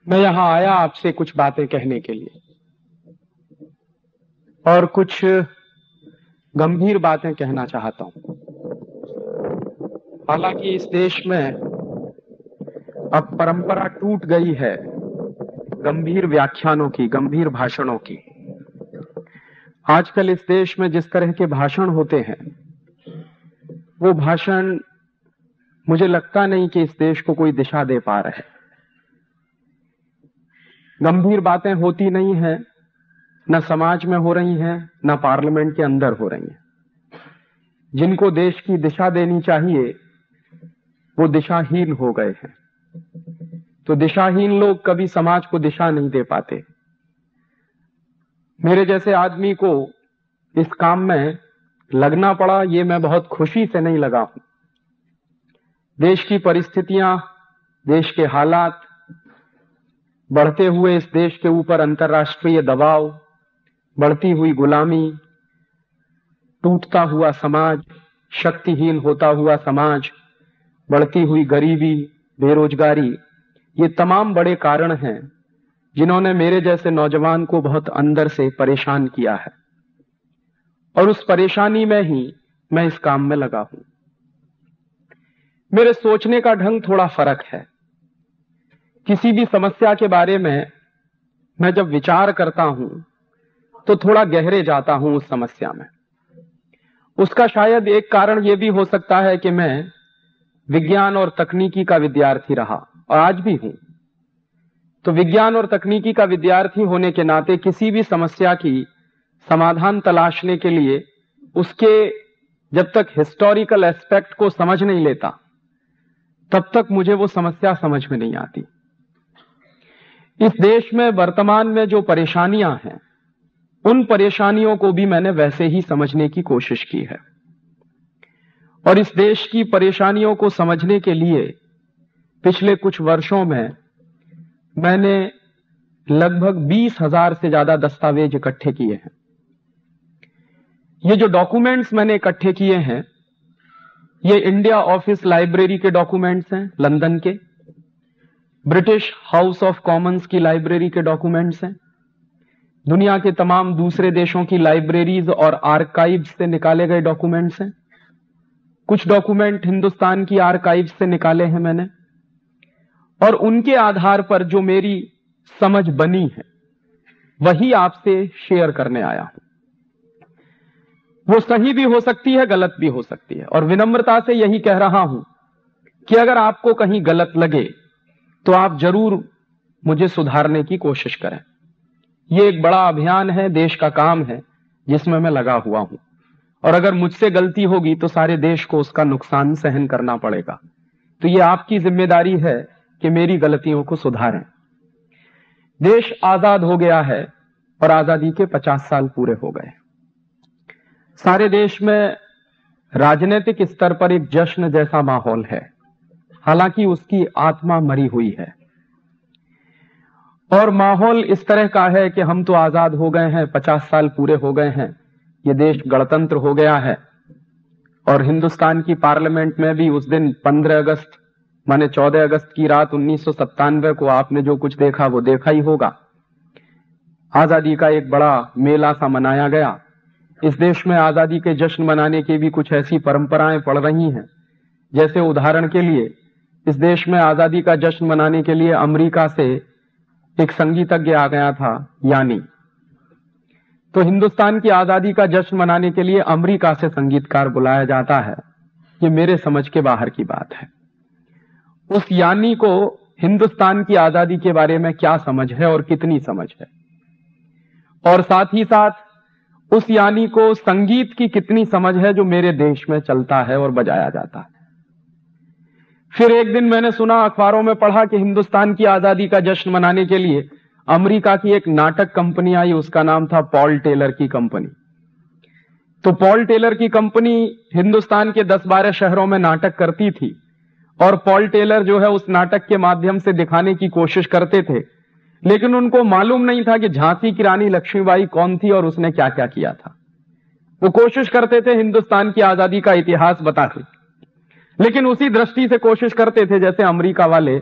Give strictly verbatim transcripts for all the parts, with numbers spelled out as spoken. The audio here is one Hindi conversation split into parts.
मैं यहां आया आपसे कुछ बातें कहने के लिए और कुछ गंभीर बातें कहना चाहता हूं। हालांकि इस देश में अब परंपरा टूट गई है गंभीर व्याख्यानों की, गंभीर भाषणों की। आजकल इस देश में जिस तरह के भाषण होते हैं वो भाषण मुझे लगता नहीं कि इस देश को कोई दिशा दे पा रहे। गंभीर बातें होती नहीं हैं, न समाज में हो रही हैं, न पार्लियामेंट के अंदर हो रही हैं। जिनको देश की दिशा देनी चाहिए वो दिशाहीन हो गए हैं। तो दिशाहीन लोग कभी समाज को दिशा नहीं दे पाते। मेरे जैसे आदमी को इस काम में लगना पड़ा, ये मैं बहुत खुशी से नहीं लगा हूं। देश की परिस्थितियां, देश के हालात, बढ़ते हुए इस देश के ऊपर अंतर्राष्ट्रीय दबाव, बढ़ती हुई गुलामी, टूटता हुआ समाज, शक्तिहीन होता हुआ समाज, बढ़ती हुई गरीबी, बेरोजगारी, ये तमाम बड़े कारण हैं जिन्होंने मेरे जैसे नौजवान को बहुत अंदर से परेशान किया है। और उस परेशानी में ही मैं इस काम में लगा हूं। मेरे सोचने का ढंग थोड़ा फर्क है। किसी भी समस्या के बारे में मैं जब विचार करता हूं तो थोड़ा गहरे जाता हूं उस समस्या में। उसका शायद एक कारण यह भी हो सकता है कि मैं विज्ञान और तकनीकी का विद्यार्थी रहा और आज भी हूं। तो विज्ञान और तकनीकी का विद्यार्थी होने के नाते किसी भी समस्या की समाधान तलाशने के लिए उसके जब तक हिस्टोरिकल एस्पेक्ट को समझ नहीं लेता तब तक मुझे वो समस्या समझ में नहीं आती। इस देश में वर्तमान में जो परेशानियां हैं उन परेशानियों को भी मैंने वैसे ही समझने की कोशिश की है। और इस देश की परेशानियों को समझने के लिए पिछले कुछ वर्षों में मैंने लगभग बीस हजार से ज्यादा दस्तावेज इकट्ठे किए हैं। ये जो डॉक्यूमेंट्स मैंने इकट्ठे किए हैं ये इंडिया ऑफिस लाइब्रेरी के डॉक्यूमेंट्स हैं, लंदन के। ब्रिटिश हाउस ऑफ कॉमन्स की लाइब्रेरी के डॉक्यूमेंट्स हैं। दुनिया के तमाम दूसरे देशों की लाइब्रेरीज और आर्काइव्स से निकाले गए डॉक्यूमेंट्स हैं। कुछ डॉक्यूमेंट हिंदुस्तान की आर्काइव्स से निकाले हैं मैंने, और उनके आधार पर जो मेरी समझ बनी है वही आपसे शेयर करने आया हूं। वो सही भी हो सकती है, गलत भी हो सकती है, और विनम्रता से यही कह रहा हूं कि अगर आपको कहीं गलत लगे तो आप जरूर मुझे सुधारने की कोशिश करें। ये एक बड़ा अभियान है, देश का काम है जिसमें मैं लगा हुआ हूं, और अगर मुझसे गलती होगी तो सारे देश को उसका नुकसान सहन करना पड़ेगा। तो ये आपकी जिम्मेदारी है कि मेरी गलतियों को सुधारें। देश आजाद हो गया है और आजादी के पचास साल पूरे हो गए। सारे देश में राजनीतिक स्तर पर एक जश्न जैसा माहौल है, हालांकि उसकी आत्मा मरी हुई है। और माहौल इस तरह का है कि हम तो आजाद हो गए हैं, पचास साल पूरे हो गए हैं, ये देश गणतंत्र हो गया है। और हिंदुस्तान की पार्लियामेंट में भी उस दिन पंद्रह अगस्त माने चौदह अगस्त की रात उन्नीस सौ सत्तानवे को आपने जो कुछ देखा वो देखा ही होगा। आजादी का एक बड़ा मेला सा मनाया गया। इस देश में आजादी के जश्न मनाने की भी कुछ ऐसी परंपराएं पड़ रही हैं, जैसे उदाहरण के लिए इस देश में आजादी का जश्न मनाने के लिए अमेरिका से एक संगीतज्ञ आ गया था, यानी। तो हिंदुस्तान की आजादी का जश्न मनाने के लिए अमेरिका से संगीतकार बुलाया जाता है, ये मेरे समझ के बाहर की बात है। उस यानी को हिंदुस्तान की आजादी के बारे में क्या समझ है और कितनी समझ है, और साथ ही साथ उस यानी को संगीत की कितनी समझ है जो मेरे देश में चलता है और बजाया जाता है। फिर एक दिन मैंने सुना, अखबारों में पढ़ा कि हिंदुस्तान की आजादी का जश्न मनाने के लिए अमेरिका की एक नाटक कंपनी आई, उसका नाम था पॉल टेलर की कंपनी। तो पॉल टेलर की कंपनी हिंदुस्तान के दस बारह शहरों में नाटक करती थी, और पॉल टेलर जो है उस नाटक के माध्यम से दिखाने की कोशिश करते थे, लेकिन उनको मालूम नहीं था कि झांसी की रानी लक्ष्मीबाई कौन थी और उसने क्या क्या किया था। वो कोशिश करते थे हिंदुस्तान की आजादी का इतिहास बताते, लेकिन उसी दृष्टि से कोशिश करते थे जैसे अमेरिका वाले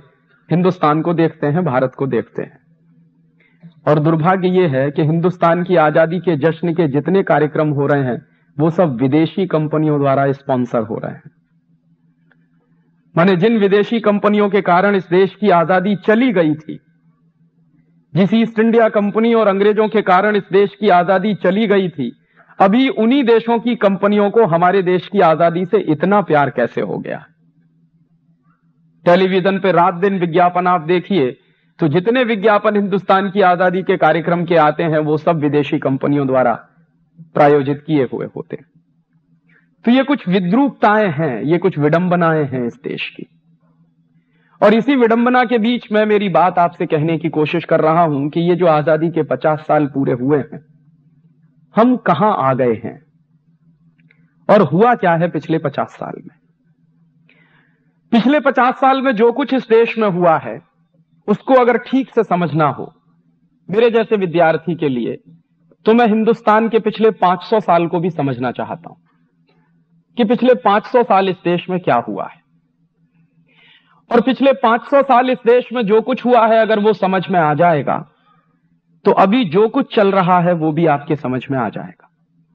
हिंदुस्तान को देखते हैं, भारत को देखते हैं। और दुर्भाग्य यह है कि हिंदुस्तान की आजादी के जश्न के जितने कार्यक्रम हो रहे हैं वो सब विदेशी कंपनियों द्वारा स्पॉन्सर हो रहे हैं। माने जिन विदेशी कंपनियों के कारण इस देश की आजादी चली गई थी, जिस ईस्ट इंडिया कंपनी और अंग्रेजों के कारण इस देश की आजादी चली गई थी, अभी उन्हीं देशों की कंपनियों को हमारे देश की आजादी से इतना प्यार कैसे हो गया। टेलीविजन पे रात दिन विज्ञापन आप देखिए तो जितने विज्ञापन हिंदुस्तान की आजादी के कार्यक्रम के आते हैं वो सब विदेशी कंपनियों द्वारा प्रायोजित किए हुए होते हैं। तो ये कुछ विद्रूपताएं हैं, ये कुछ विडंबनाएं हैं इस देश की। और इसी विडंबना के बीच में मेरी बात आपसे कहने की कोशिश कर रहा हूं कि ये जो आजादी के पचास साल पूरे हुए हैं, हम कहां आ गए हैं और हुआ क्या है पिछले पचास साल में। पिछले पचास साल में जो कुछ इस देश में हुआ है उसको अगर ठीक से समझना हो मेरे जैसे विद्यार्थी के लिए, तो मैं हिंदुस्तान के पिछले पांच सौ साल को भी समझना चाहता हूं कि पिछले पांच सौ साल इस देश में क्या हुआ है। और पिछले पांच सौ साल इस देश में जो कुछ हुआ है अगर वो समझ में आ जाएगा तो अभी जो कुछ चल रहा है वो भी आपके समझ में आ जाएगा।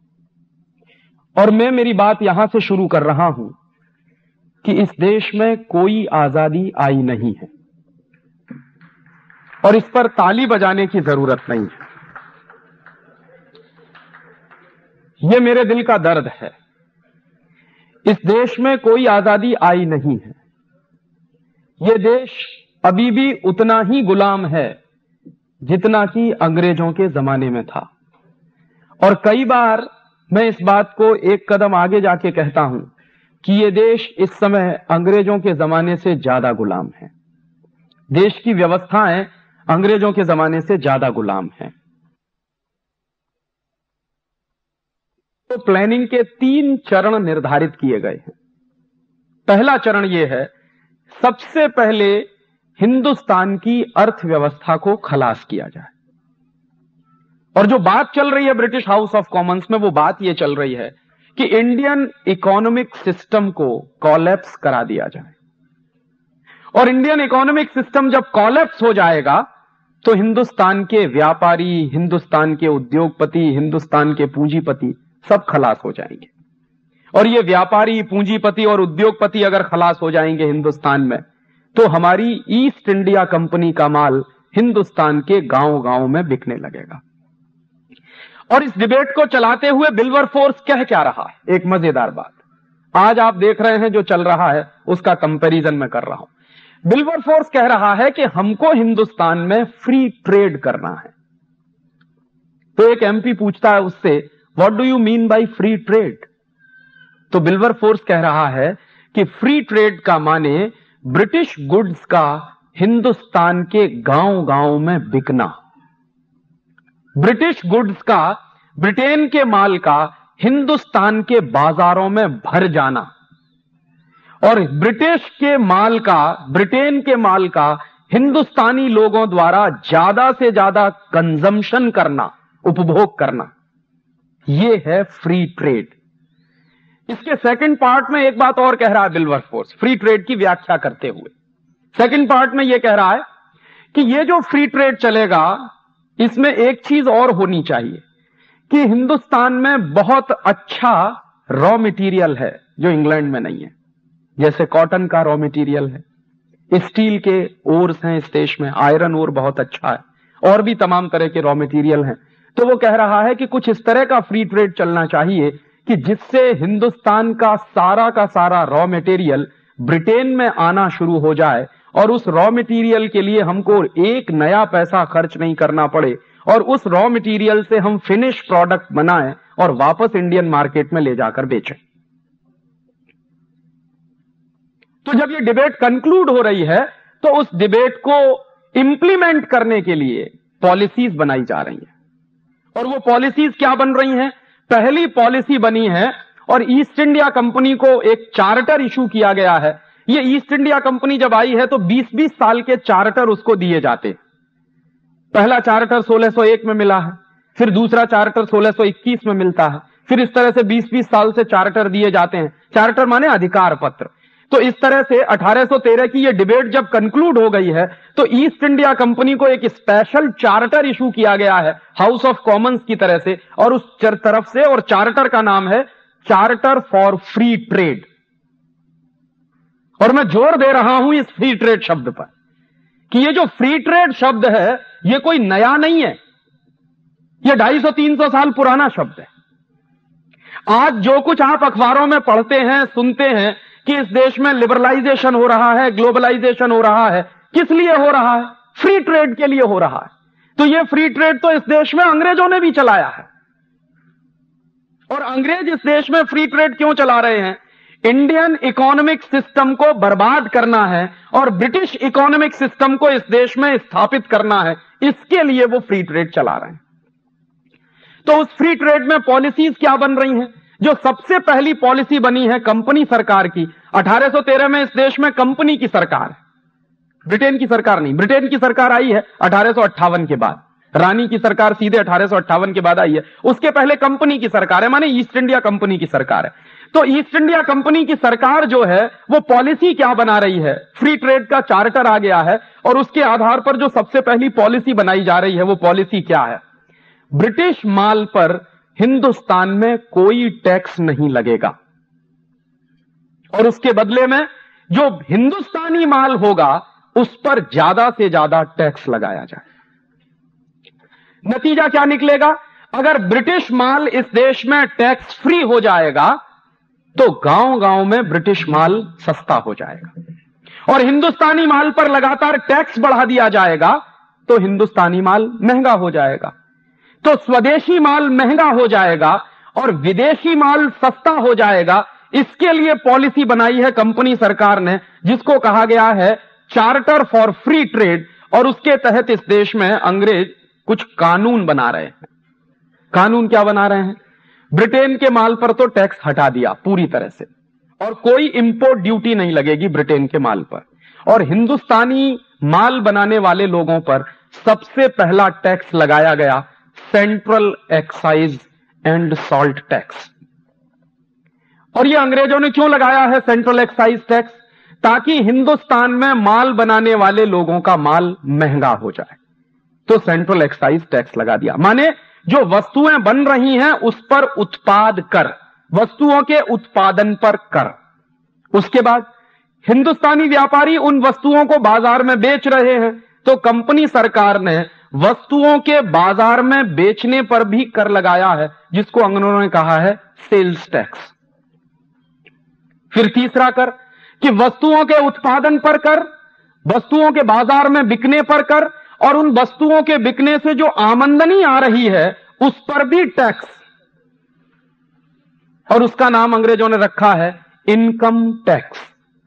और मैं मेरी बात यहां से शुरू कर रहा हूं कि इस देश में कोई आजादी आई नहीं है और इस पर ताली बजाने की जरूरत नहीं है। यह मेरे दिल का दर्द है। इस देश में कोई आजादी आई नहीं है। यह देश अभी भी उतना ही गुलाम है जितना कि अंग्रेजों के जमाने में था। और कई बार मैं इस बात को एक कदम आगे जाके कहता हूं कि यह देश इस समय अंग्रेजों के जमाने से ज्यादा गुलाम है। देश की व्यवस्थाएं अंग्रेजों के जमाने से ज्यादा गुलाम हैं। तो प्लानिंग के तीन चरण निर्धारित किए गए हैं। पहला चरण यह है, सबसे पहले हिंदुस्तान की अर्थव्यवस्था को खलास किया जाए। और जो बात चल रही है ब्रिटिश हाउस ऑफ कॉमन्स में, वो बात यह चल रही है कि इंडियन इकोनॉमिक सिस्टम को कॉलेप्स करा दिया जाए। और इंडियन इकोनॉमिक सिस्टम जब कॉलेप्स हो जाएगा तो हिंदुस्तान के व्यापारी, हिंदुस्तान के उद्योगपति, हिंदुस्तान के पूंजीपति सब खलास हो जाएंगे। और ये व्यापारी, पूंजीपति और उद्योगपति अगर खलास हो जाएंगे हिंदुस्तान में तो हमारी ईस्ट इंडिया कंपनी का माल हिंदुस्तान के गांव गांव में बिकने लगेगा। और इस डिबेट को चलाते हुए विल्बरफोर्स कह क्या रहा है, एक मजेदार बात आज आप देख रहे हैं जो चल रहा है उसका कंपैरिजन मैं कर रहा हूं। विल्बरफोर्स कह रहा है कि हमको हिंदुस्तान में फ्री ट्रेड करना है। तो एक एमपी पूछता है उससे, what do you mean by free trade? तो विल्बरफोर्स कह रहा है कि फ्री ट्रेड का माने ब्रिटिश गुड्स का हिंदुस्तान के गांव गांव में बिकना, ब्रिटिश गुड्स का, ब्रिटेन के माल का हिंदुस्तान के बाजारों में भर जाना, और ब्रिटिश के माल का, ब्रिटेन के माल का हिंदुस्तानी लोगों द्वारा ज्यादा से ज्यादा कंजम्पशन करना, उपभोग करना, यह है फ्री ट्रेड। इसके सेकंड पार्ट में एक बात और कह रहा है विल्बरफोर्स, फ्री ट्रेड की व्याख्या करते हुए। सेकंड पार्ट में यह कह रहा है कि यह जो फ्री ट्रेड चलेगा इसमें एक चीज और होनी चाहिए कि हिंदुस्तान में बहुत अच्छा रॉ मटेरियल है जो इंग्लैंड में नहीं है। जैसे कॉटन का रॉ मटेरियल है, स्टील के ओर्स हैं इस देश में, आयरन ओर बहुत अच्छा है, और भी तमाम तरह के रॉ मटेरियल हैं। तो वो कह रहा है कि कुछ इस तरह का फ्री ट्रेड चलना चाहिए कि जिससे हिंदुस्तान का सारा का सारा रॉ मटेरियल ब्रिटेन में आना शुरू हो जाए और उस रॉ मटेरियल के लिए हमको एक नया पैसा खर्च नहीं करना पड़े और उस रॉ मटेरियल से हम फिनिश प्रोडक्ट बनाएं और वापस इंडियन मार्केट में ले जाकर बेचें। तो जब ये डिबेट कंक्लूड हो रही है तो उस डिबेट को इंप्लीमेंट करने के लिए पॉलिसीज बनाई जा रही हैं। और वो पॉलिसीज क्या बन रही हैं? पहली पॉलिसी बनी है और ईस्ट इंडिया कंपनी को एक चार्टर इशू किया गया है। ये ईस्ट इंडिया कंपनी जब आई है तो बीस बीस साल के चार्टर उसको दिए जाते। पहला चार्टर सोलह सौ एक में मिला है, फिर दूसरा चार्टर सोलह सौ इक्कीस में मिलता है, फिर इस तरह से बीस बीस साल से चार्टर दिए जाते हैं। चार्टर माने अधिकार पत्र। तो इस तरह से अठारह सौ तेरह की ये डिबेट जब कंक्लूड हो गई है तो ईस्ट इंडिया कंपनी को एक स्पेशल चार्टर इशू किया गया है हाउस ऑफ कॉमन्स की तरह से, और उस तरफ से, और चार्टर का नाम है चार्टर फॉर फ्री ट्रेड। और मैं जोर दे रहा हूं इस फ्री ट्रेड शब्द पर कि ये जो फ्री ट्रेड शब्द है ये कोई नया नहीं है, ये ढाई सौ तीन सौ साल पुराना शब्द है। आज जो कुछ आप अखबारों में पढ़ते हैं, सुनते हैं कि इस देश में लिबरलाइजेशन हो रहा है, ग्लोबलाइजेशन हो रहा है, किस लिए हो रहा है? फ्री ट्रेड के लिए हो रहा है। तो ये फ्री ट्रेड तो इस देश में अंग्रेजों ने भी चलाया है। और अंग्रेज इस देश में फ्री ट्रेड क्यों चला रहे हैं? इंडियन इकोनॉमिक सिस्टम को बर्बाद करना है और ब्रिटिश इकोनॉमिक सिस्टम को इस देश में स्थापित करना है, इसके लिए वो फ्री ट्रेड चला रहे हैं। तो उस फ्री ट्रेड में पॉलिसीज क्या बन रही हैं? जो सबसे पहली पॉलिसी बनी है कंपनी सरकार की, अठारह सौ तेरह में इस देश में कंपनी की सरकार है, ब्रिटेन की सरकार नहीं। ब्रिटेन की सरकार आई है अठारह सौ अट्ठावन के बाद, रानी की सरकार सीधे अठारह सौ अट्ठावन के बाद आई है। उसके पहले कंपनी की सरकार है, माने ईस्ट इंडिया कंपनी की सरकार है। तो ईस्ट इंडिया कंपनी की सरकार जो है वो पॉलिसी क्या बना रही है? फ्री ट्रेड का चार्टर आ गया है और उसके आधार पर जो सबसे पहली पॉलिसी बनाई जा रही है वो पॉलिसी क्या है? ब्रिटिश माल पर हिंदुस्तान में कोई टैक्स नहीं लगेगा और उसके बदले में जो हिंदुस्तानी माल होगा उस पर ज्यादा से ज्यादा टैक्स लगाया जाए। नतीजा क्या निकलेगा? अगर ब्रिटिश माल इस देश में टैक्स फ्री हो जाएगा तो गांव गांव में ब्रिटिश माल सस्ता हो जाएगा, और हिंदुस्तानी माल पर लगातार टैक्स बढ़ा दिया जाएगा तो हिंदुस्तानी माल महंगा हो जाएगा। तो स्वदेशी माल महंगा हो जाएगा और विदेशी माल सस्ता हो जाएगा। इसके लिए पॉलिसी बनाई है कंपनी सरकार ने, जिसको कहा गया है चार्टर फॉर फ्री ट्रेड, और उसके तहत इस देश में अंग्रेज कुछ कानून बना रहे हैं। कानून क्या बना रहे हैं? ब्रिटेन के माल पर तो टैक्स हटा दिया पूरी तरह से, और कोई इंपोर्ट ड्यूटी नहीं लगेगी ब्रिटेन के माल पर, और हिंदुस्तानी माल बनाने वाले लोगों पर सबसे पहला टैक्स लगाया गया central excise and salt tax. और ये अंग्रेजों ने क्यों लगाया है सेंट्रल एक्साइज टैक्स? ताकि हिंदुस्तान में माल बनाने वाले लोगों का माल महंगा हो जाए, तो सेंट्रल एक्साइज टैक्स लगा दिया। माने जो वस्तुएं बन रही हैं उस पर उत्पाद कर, वस्तुओं के उत्पादन पर कर। उसके बाद हिंदुस्तानी व्यापारी उन वस्तुओं को बाजार में बेच रहे हैं, तो कंपनी सरकार ने वस्तुओं के बाजार में बेचने पर भी कर लगाया है, जिसको अंग्रेजों ने कहा है सेल्स टैक्स। फिर तीसरा कर कि वस्तुओं के उत्पादन पर कर, वस्तुओं के बाजार में बिकने पर कर, और उन वस्तुओं के बिकने से जो आमदनी आ रही है उस पर भी टैक्स, और उसका नाम अंग्रेजों ने रखा है इनकम टैक्स।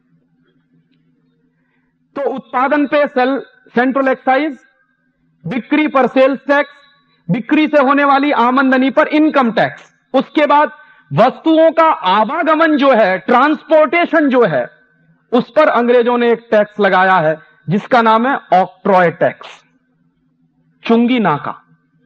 तो उत्पादन पे सेल सेंट्रल एक्साइज, बिक्री पर सेल्स टैक्स, बिक्री से होने वाली आमदनी पर इनकम टैक्स। उसके बाद वस्तुओं का आवागमन जो है, ट्रांसपोर्टेशन जो है, उस पर अंग्रेजों ने एक टैक्स लगाया है जिसका नाम है ऑक्ट्रॉय टैक्स, चुंगी नाका।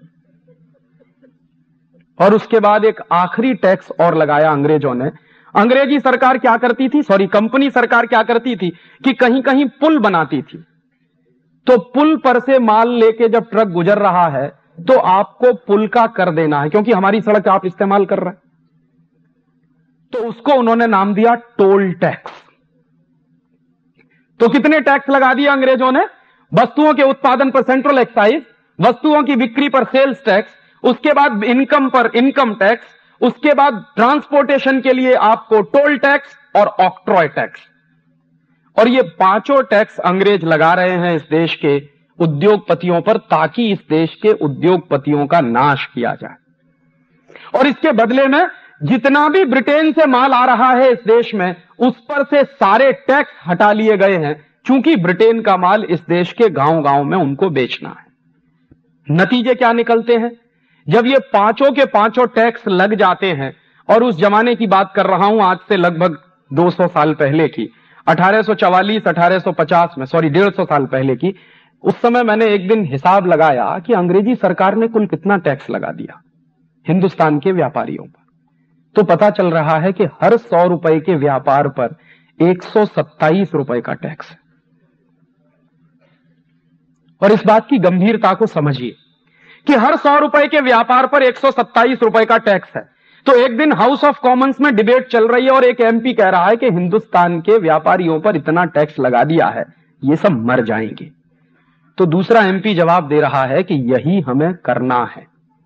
और उसके बाद एक आखिरी टैक्स और लगाया अंग्रेजों ने। अंग्रेजी सरकार क्या करती थी, सॉरी कंपनी सरकार क्या करती थी कि कहीं कहीं पुल बनाती थी, तो पुल पर से माल लेके जब ट्रक गुजर रहा है तो आपको पुल का कर देना है, क्योंकि हमारी सड़क आप इस्तेमाल कर रहे हैं। तो उसको उन्होंने नाम दिया टोल टैक्स। तो कितने टैक्स लगा दिए अंग्रेजों ने? वस्तुओं के उत्पादन पर सेंट्रल एक्साइज, वस्तुओं की बिक्री पर सेल्स टैक्स, उसके बाद इनकम पर इनकम टैक्स, उसके बाद ट्रांसपोर्टेशन के लिए आपको टोल टैक्स और ऑक्ट्रॉय टैक्स। और ये पांचों टैक्स अंग्रेज लगा रहे हैं इस देश के उद्योगपतियों पर, ताकि इस देश के उद्योगपतियों का नाश किया जाए। और इसके बदले में जितना भी ब्रिटेन से माल आ रहा है इस देश में, उस पर से सारे टैक्स हटा लिए गए हैं, क्योंकि ब्रिटेन का माल इस देश के गांव गांव में उनको बेचना है। नतीजे क्या निकलते हैं? जब ये पांचों के पांचों टैक्स लग जाते हैं, और उस जमाने की बात कर रहा हूं, आज से लगभग दो सौ साल पहले की, अठारह सौ चवालीस अठारह सौ पचास में, सॉरी डेढ़ सौ साल पहले की, उस समय मैंने एक दिन हिसाब लगाया कि अंग्रेजी सरकार ने कुल कितना टैक्स लगा दिया हिंदुस्तान के व्यापारियों पर। तो पता चल रहा है कि हर सौ रुपए के व्यापार पर एक सौ सत्ताईस रुपए का टैक्स है। और इस बात की गंभीरता को समझिए कि हर सौ रुपए के व्यापार पर एक सौ सत्ताईस रुपए का टैक्स है। तो एक दिन हाउस ऑफ कॉमन्स में डिबेट चल रही है और एक एमपी कह रहा है कि हिंदुस्तान के व्यापारियों पर इतना टैक्स लगा दिया है, ये सब मर जाएंगे। तो दूसरा एमपी जवाब दे रहा है कि यही हमें करना है।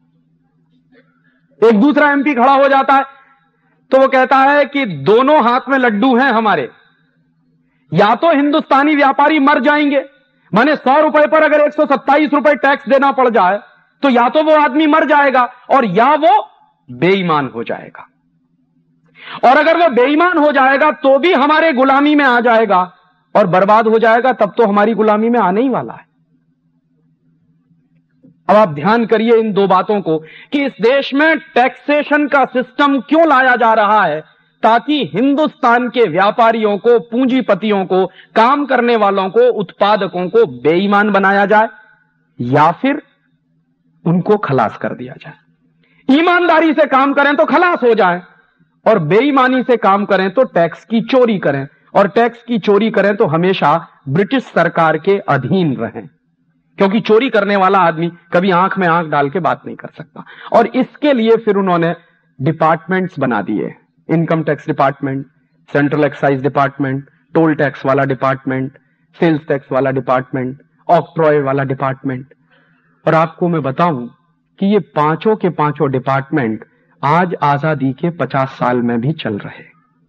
एक दूसरा एमपी खड़ा हो जाता है तो वो कहता है कि दोनों हाथ में लड्डू हैं हमारे, या तो हिंदुस्तानी व्यापारी मर जाएंगे, माने सौ रुपए पर अगर एक सौ सत्ताईस रुपए टैक्स देना पड़ जाए तो या तो वो आदमी मर जाएगा और या वो बेईमान हो जाएगा। और अगर वो बेईमान हो जाएगा तो भी हमारे गुलामी में आ जाएगा और बर्बाद हो जाएगा, तब तो हमारी गुलामी में आने ही वाला है। अब आप ध्यान करिए इन दो बातों को कि इस देश में टैक्सेशन का सिस्टम क्यों लाया जा रहा है, ताकि हिंदुस्तान के व्यापारियों को, पूंजीपतियों को, काम करने वालों को, उत्पादकों को बेईमान बनाया जाए या फिर उनको खलास कर दिया जाए। ईमानदारी से काम करें तो खलास हो जाएं और बेईमानी से काम करें तो टैक्स की चोरी करें, और टैक्स की चोरी करें तो हमेशा ब्रिटिश सरकार के अधीन रहें, क्योंकि चोरी करने वाला आदमी कभी आंख में आंख डाल के बात नहीं कर सकता। और इसके लिए फिर उन्होंने डिपार्टमेंट्स बना दिए, income tax department, central excise department, toll tax वाला डिपार्टमेंट, सेल्स टैक्स वाला डिपार्टमेंट, ऑक्ट्रॉय वाला डिपार्टमेंट। और आपको मैं बताऊं कि ये पांचों के पांचों डिपार्टमेंट आज आजादी के पचास साल में भी चल रहे।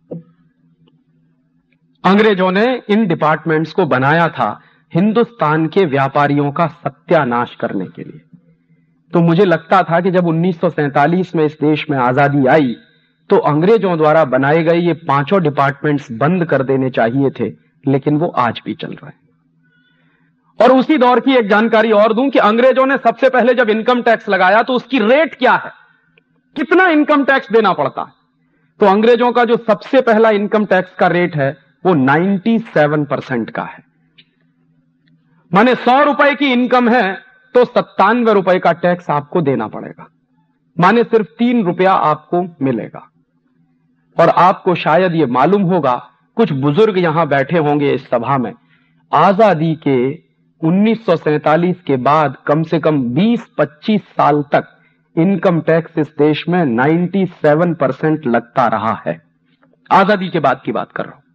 अंग्रेजों ने इन डिपार्टमेंट्स को बनाया था हिंदुस्तान के व्यापारियों का सत्यानाश करने के लिए। तो मुझे लगता था कि जब उन्नीस सौ सैंतालीस में इस देश में आजादी आई तो अंग्रेजों द्वारा बनाए गए ये पांचों डिपार्टमेंट्स बंद कर देने चाहिए थे, लेकिन वो आज भी चल रहे हैं। और उसी दौर की एक जानकारी और दूं कि अंग्रेजों ने सबसे पहले जब इनकम टैक्स लगाया तो उसकी रेट क्या है, कितना इनकम टैक्स देना पड़ता है। तो अंग्रेजों का जो सबसे पहला इनकम टैक्स का रेट है वो सत्तानवे परसेंट का है। माने सौ रुपए की इनकम है तो सत्तानवे रुपए का टैक्स आपको देना पड़ेगा, माने सिर्फ तीन रुपया आपको मिलेगा। और आपको शायद ये मालूम होगा, कुछ बुजुर्ग यहां बैठे होंगे इस सभा में, आजादी के उन्नीस सौ सैंतालीस के बाद कम से कम बीस पच्चीस साल तक इनकम टैक्स इस देश में सत्तानवे परसेंट लगता रहा है। आजादी के बाद की बात कर रहा हूं।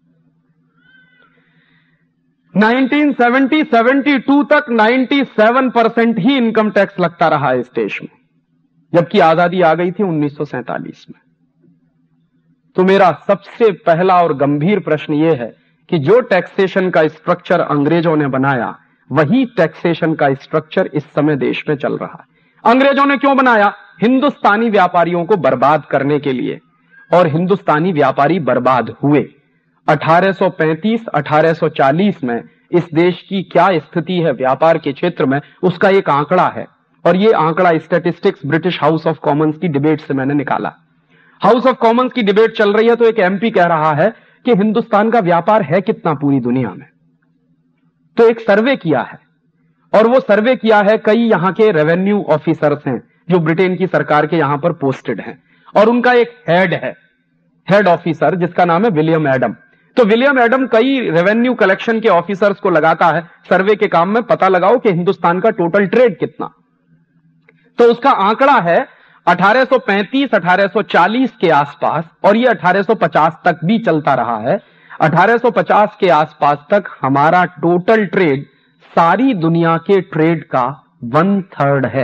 उन्नीस सौ सत्तर बहत्तर तक सत्तानवे परसेंट ही इनकम टैक्स लगता रहा है इस देश में, जबकि आजादी आ गई थी उन्नीस सौ सैंतालीस में। तो मेरा सबसे पहला और गंभीर प्रश्न यह है कि जो टैक्सेशन का स्ट्रक्चर अंग्रेजों ने बनाया वही टैक्सेशन का स्ट्रक्चर इस समय देश में चल रहा है। अंग्रेजों ने क्यों बनाया? हिंदुस्तानी व्यापारियों को बर्बाद करने के लिए, और हिंदुस्तानी व्यापारी बर्बाद हुए। अठारह सौ पैंतीस अठारह सौ चालीस में इस देश की क्या स्थिति है व्यापार के क्षेत्र में, उसका एक आंकड़ा है, और यह आंकड़ा statistics British House of Commons की डिबेट से मैंने निकाला। हाउस ऑफ कॉमन्स की डिबेट चल रही है तो एक एमपी कह रहा है कि हिंदुस्तान का व्यापार है कितना पूरी दुनिया में। तो एक सर्वे किया है, और वो सर्वे किया है कई यहां के रेवेन्यू ऑफिसर्स हैं जो ब्रिटेन की सरकार के यहां पर पोस्टेड हैं, और उनका एक हेड है, हेड ऑफिसर, जिसका नाम है विलियम एडम। तो विलियम एडम कई रेवेन्यू कलेक्शन के ऑफिसर्स को लगाता है सर्वे के काम में, पता लगाओ कि हिंदुस्तान का टोटल ट्रेड कितना। तो उसका आंकड़ा है अठारह सौ पैंतीस अठारह सौ चालीस के आसपास, और ये अठारह सौ पचास तक भी चलता रहा है। अठारह सौ पचास के आसपास तक हमारा टोटल ट्रेड सारी दुनिया के ट्रेड का वन थर्ड है।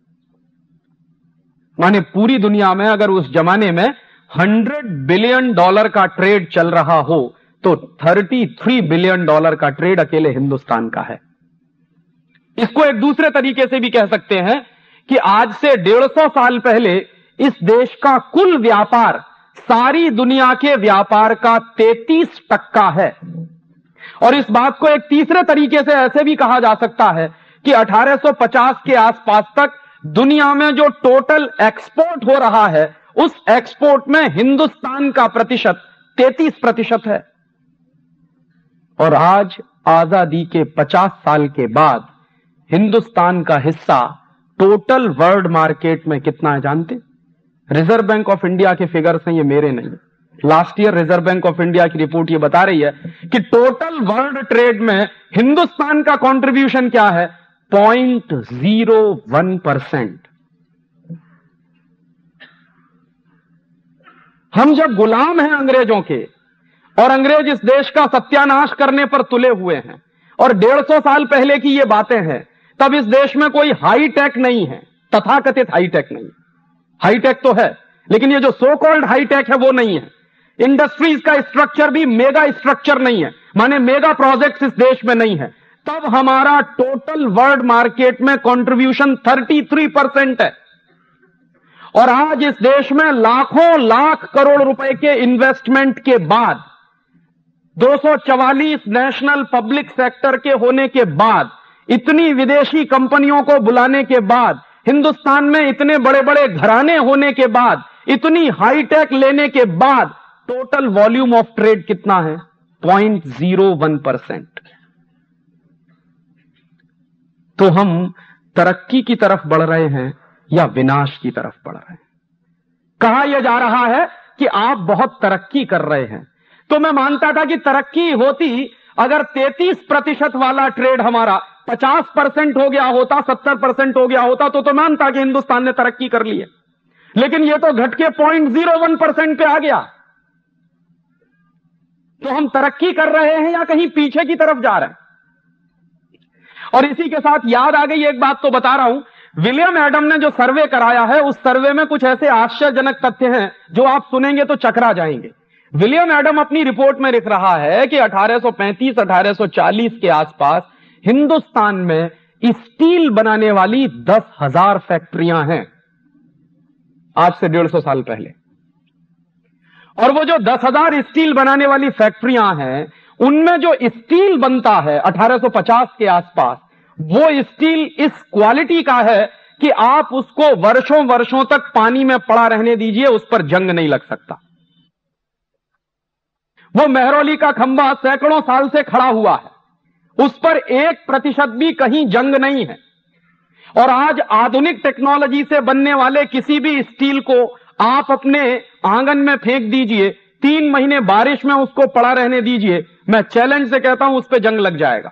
माने पूरी दुनिया में अगर उस जमाने में हंड्रेड बिलियन डॉलर का ट्रेड चल रहा हो तो तैंतीस बिलियन डॉलर का ट्रेड अकेले हिंदुस्तान का है। इसको एक दूसरे तरीके से भी कह सकते हैं कि आज से डेढ़ सौ साल पहले इस देश का कुल व्यापार सारी दुनिया के व्यापार का तैंतीस टक्का है। और इस बात को एक तीसरे तरीके से ऐसे भी कहा जा सकता है कि अठारह सौ पचास के आसपास तक दुनिया में जो टोटल एक्सपोर्ट हो रहा है उस एक्सपोर्ट में हिंदुस्तान का प्रतिशत तैंतीस प्रतिशत है। और आज आजादी के पचास साल के बाद हिंदुस्तान का हिस्सा टोटल वर्ल्ड मार्केट में कितना है जानते? रिजर्व बैंक ऑफ इंडिया के फिगर्स हैं, ये मेरे नहीं, last year Reserve Bank of India की रिपोर्ट ये बता रही है कि टोटल वर्ल्ड ट्रेड में हिंदुस्तान का कंट्रीब्यूशन क्या है, पॉइंट जीरो वन परसेंट। हम जब गुलाम हैं अंग्रेजों के और अंग्रेज इस देश का सत्यानाश करने पर तुले हुए हैं और डेढ़ सौ साल पहले की ये बातें हैं, तब इस देश में कोई हाई टेक नहीं है, तथाकथित हाई टेक नहीं। हाई टेक तो है, लेकिन ये जो सो कॉल्ड हाई टेक है वो नहीं है। इंडस्ट्रीज का स्ट्रक्चर भी मेगा स्ट्रक्चर नहीं है, माने मेगा प्रोजेक्ट्स इस देश में नहीं है। तब हमारा टोटल वर्ल्ड मार्केट में कंट्रीब्यूशन तैंतीस परसेंट है। और आज इस देश में लाखों लाख करोड़ रुपए के इन्वेस्टमेंट के बाद, दो सौ चवालीस नेशनल पब्लिक सेक्टर के होने के बाद, इतनी विदेशी कंपनियों को बुलाने के बाद, हिंदुस्तान में इतने बड़े बड़े घराने होने के बाद, इतनी हाईटेक लेने के बाद, टोटल वॉल्यूम ऑफ ट्रेड कितना है, पॉइंट जीरो वन परसेंट। तो हम तरक्की की तरफ बढ़ रहे हैं या विनाश की तरफ बढ़ रहे हैं? कहा यह जा रहा है कि आप बहुत तरक्की कर रहे हैं। तो मैं मानता था कि तरक्की होती अगर तैंतीस प्रतिशत वाला ट्रेड हमारा पचास परसेंट हो गया होता, सत्तर परसेंट हो गया होता, तो तो मानता कि हिंदुस्तान ने तरक्की कर ली है। लेकिन यह तो घट के पॉइंट जीरो वन परसेंट पे आ गया। तो हम तरक्की कर रहे हैं या कहीं पीछे की तरफ जा रहे हैं? और इसी के साथ याद आ गई एक बात, तो बता रहा हूं। विलियम एडम ने जो सर्वे कराया है, उस सर्वे में कुछ ऐसे आश्चर्यजनक तथ्य हैं जो आप सुनेंगे तो चकरा जाएंगे। विलियम एडम अपनी रिपोर्ट में लिख रहा है कि अठारह सौ पैंतीस अठारह सौ चालीस के आसपास हिंदुस्तान में स्टील बनाने वाली दस हजार फैक्ट्रियां हैं, आज से डेढ़ सौ साल पहले। और वो जो दस हजार स्टील बनाने वाली फैक्ट्रियां हैं, उनमें जो स्टील बनता है अठारह सौ पचास के आसपास, वो स्टील इस क्वालिटी का है कि आप उसको वर्षों वर्षों तक पानी में पड़ा रहने दीजिए, उस पर जंग नहीं लग सकता। वो मेहरौली का खंभा सैकड़ों साल से खड़ा हुआ है, उस पर एक प्रतिशत भी कहीं जंग नहीं है। और आज आधुनिक टेक्नोलॉजी से बनने वाले किसी भी स्टील को आप अपने आंगन में फेंक दीजिए, तीन महीने बारिश में उसको पड़ा रहने दीजिए, मैं चैलेंज से कहता हूं उस पर जंग लग जाएगा।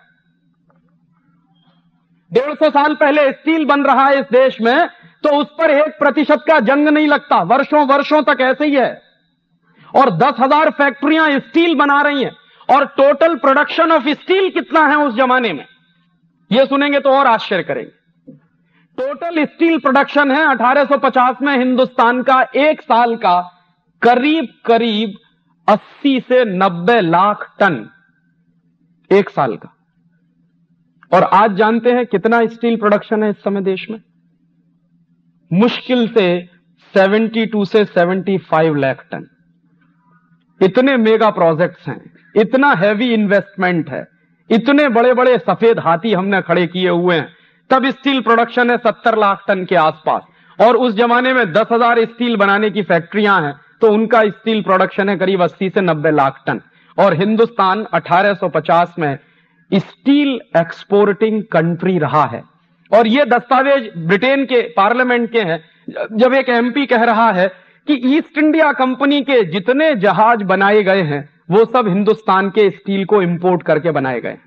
डेढ़ सौ साल पहले स्टील बन रहा है इस देश में, तो उस पर एक प्रतिशत का जंग नहीं लगता, वर्षों वर्षों तक ऐसे ही है। और दस हजार फैक्ट्रियां स्टील बना रही हैं, और टोटल प्रोडक्शन ऑफ स्टील कितना है उस जमाने में, यह सुनेंगे तो और आश्चर्य करेंगे। टोटल स्टील प्रोडक्शन है अठारह सौ पचास में हिंदुस्तान का एक साल का करीब करीब अस्सी से नब्बे लाख टन एक साल का। और आज जानते हैं कितना स्टील प्रोडक्शन है इस समय देश में? मुश्किल से बहत्तर से पचहत्तर लाख टन। इतने मेगा प्रोजेक्ट्स हैं, इतना हैवी इन्वेस्टमेंट है, इतने बड़े बड़े सफेद हाथी हमने खड़े किए हुए हैं, तब स्टील प्रोडक्शन है सत्तर लाख टन के आसपास। और उस जमाने में दस हजार स्टील बनाने की फैक्ट्रियां हैं, तो उनका स्टील प्रोडक्शन है करीब अस्सी से नब्बे लाख टन। और हिंदुस्तान अठारह सौ पचास में स्टील एक्सपोर्टिंग कंट्री रहा है। और यह दस्तावेज ब्रिटेन के पार्लियामेंट के हैं, जब एक एमपी कह रहा है कि ईस्ट इंडिया कंपनी के जितने जहाज बनाए गए हैं, वो सब हिंदुस्तान के स्टील को इंपोर्ट करके बनाए गए हैं।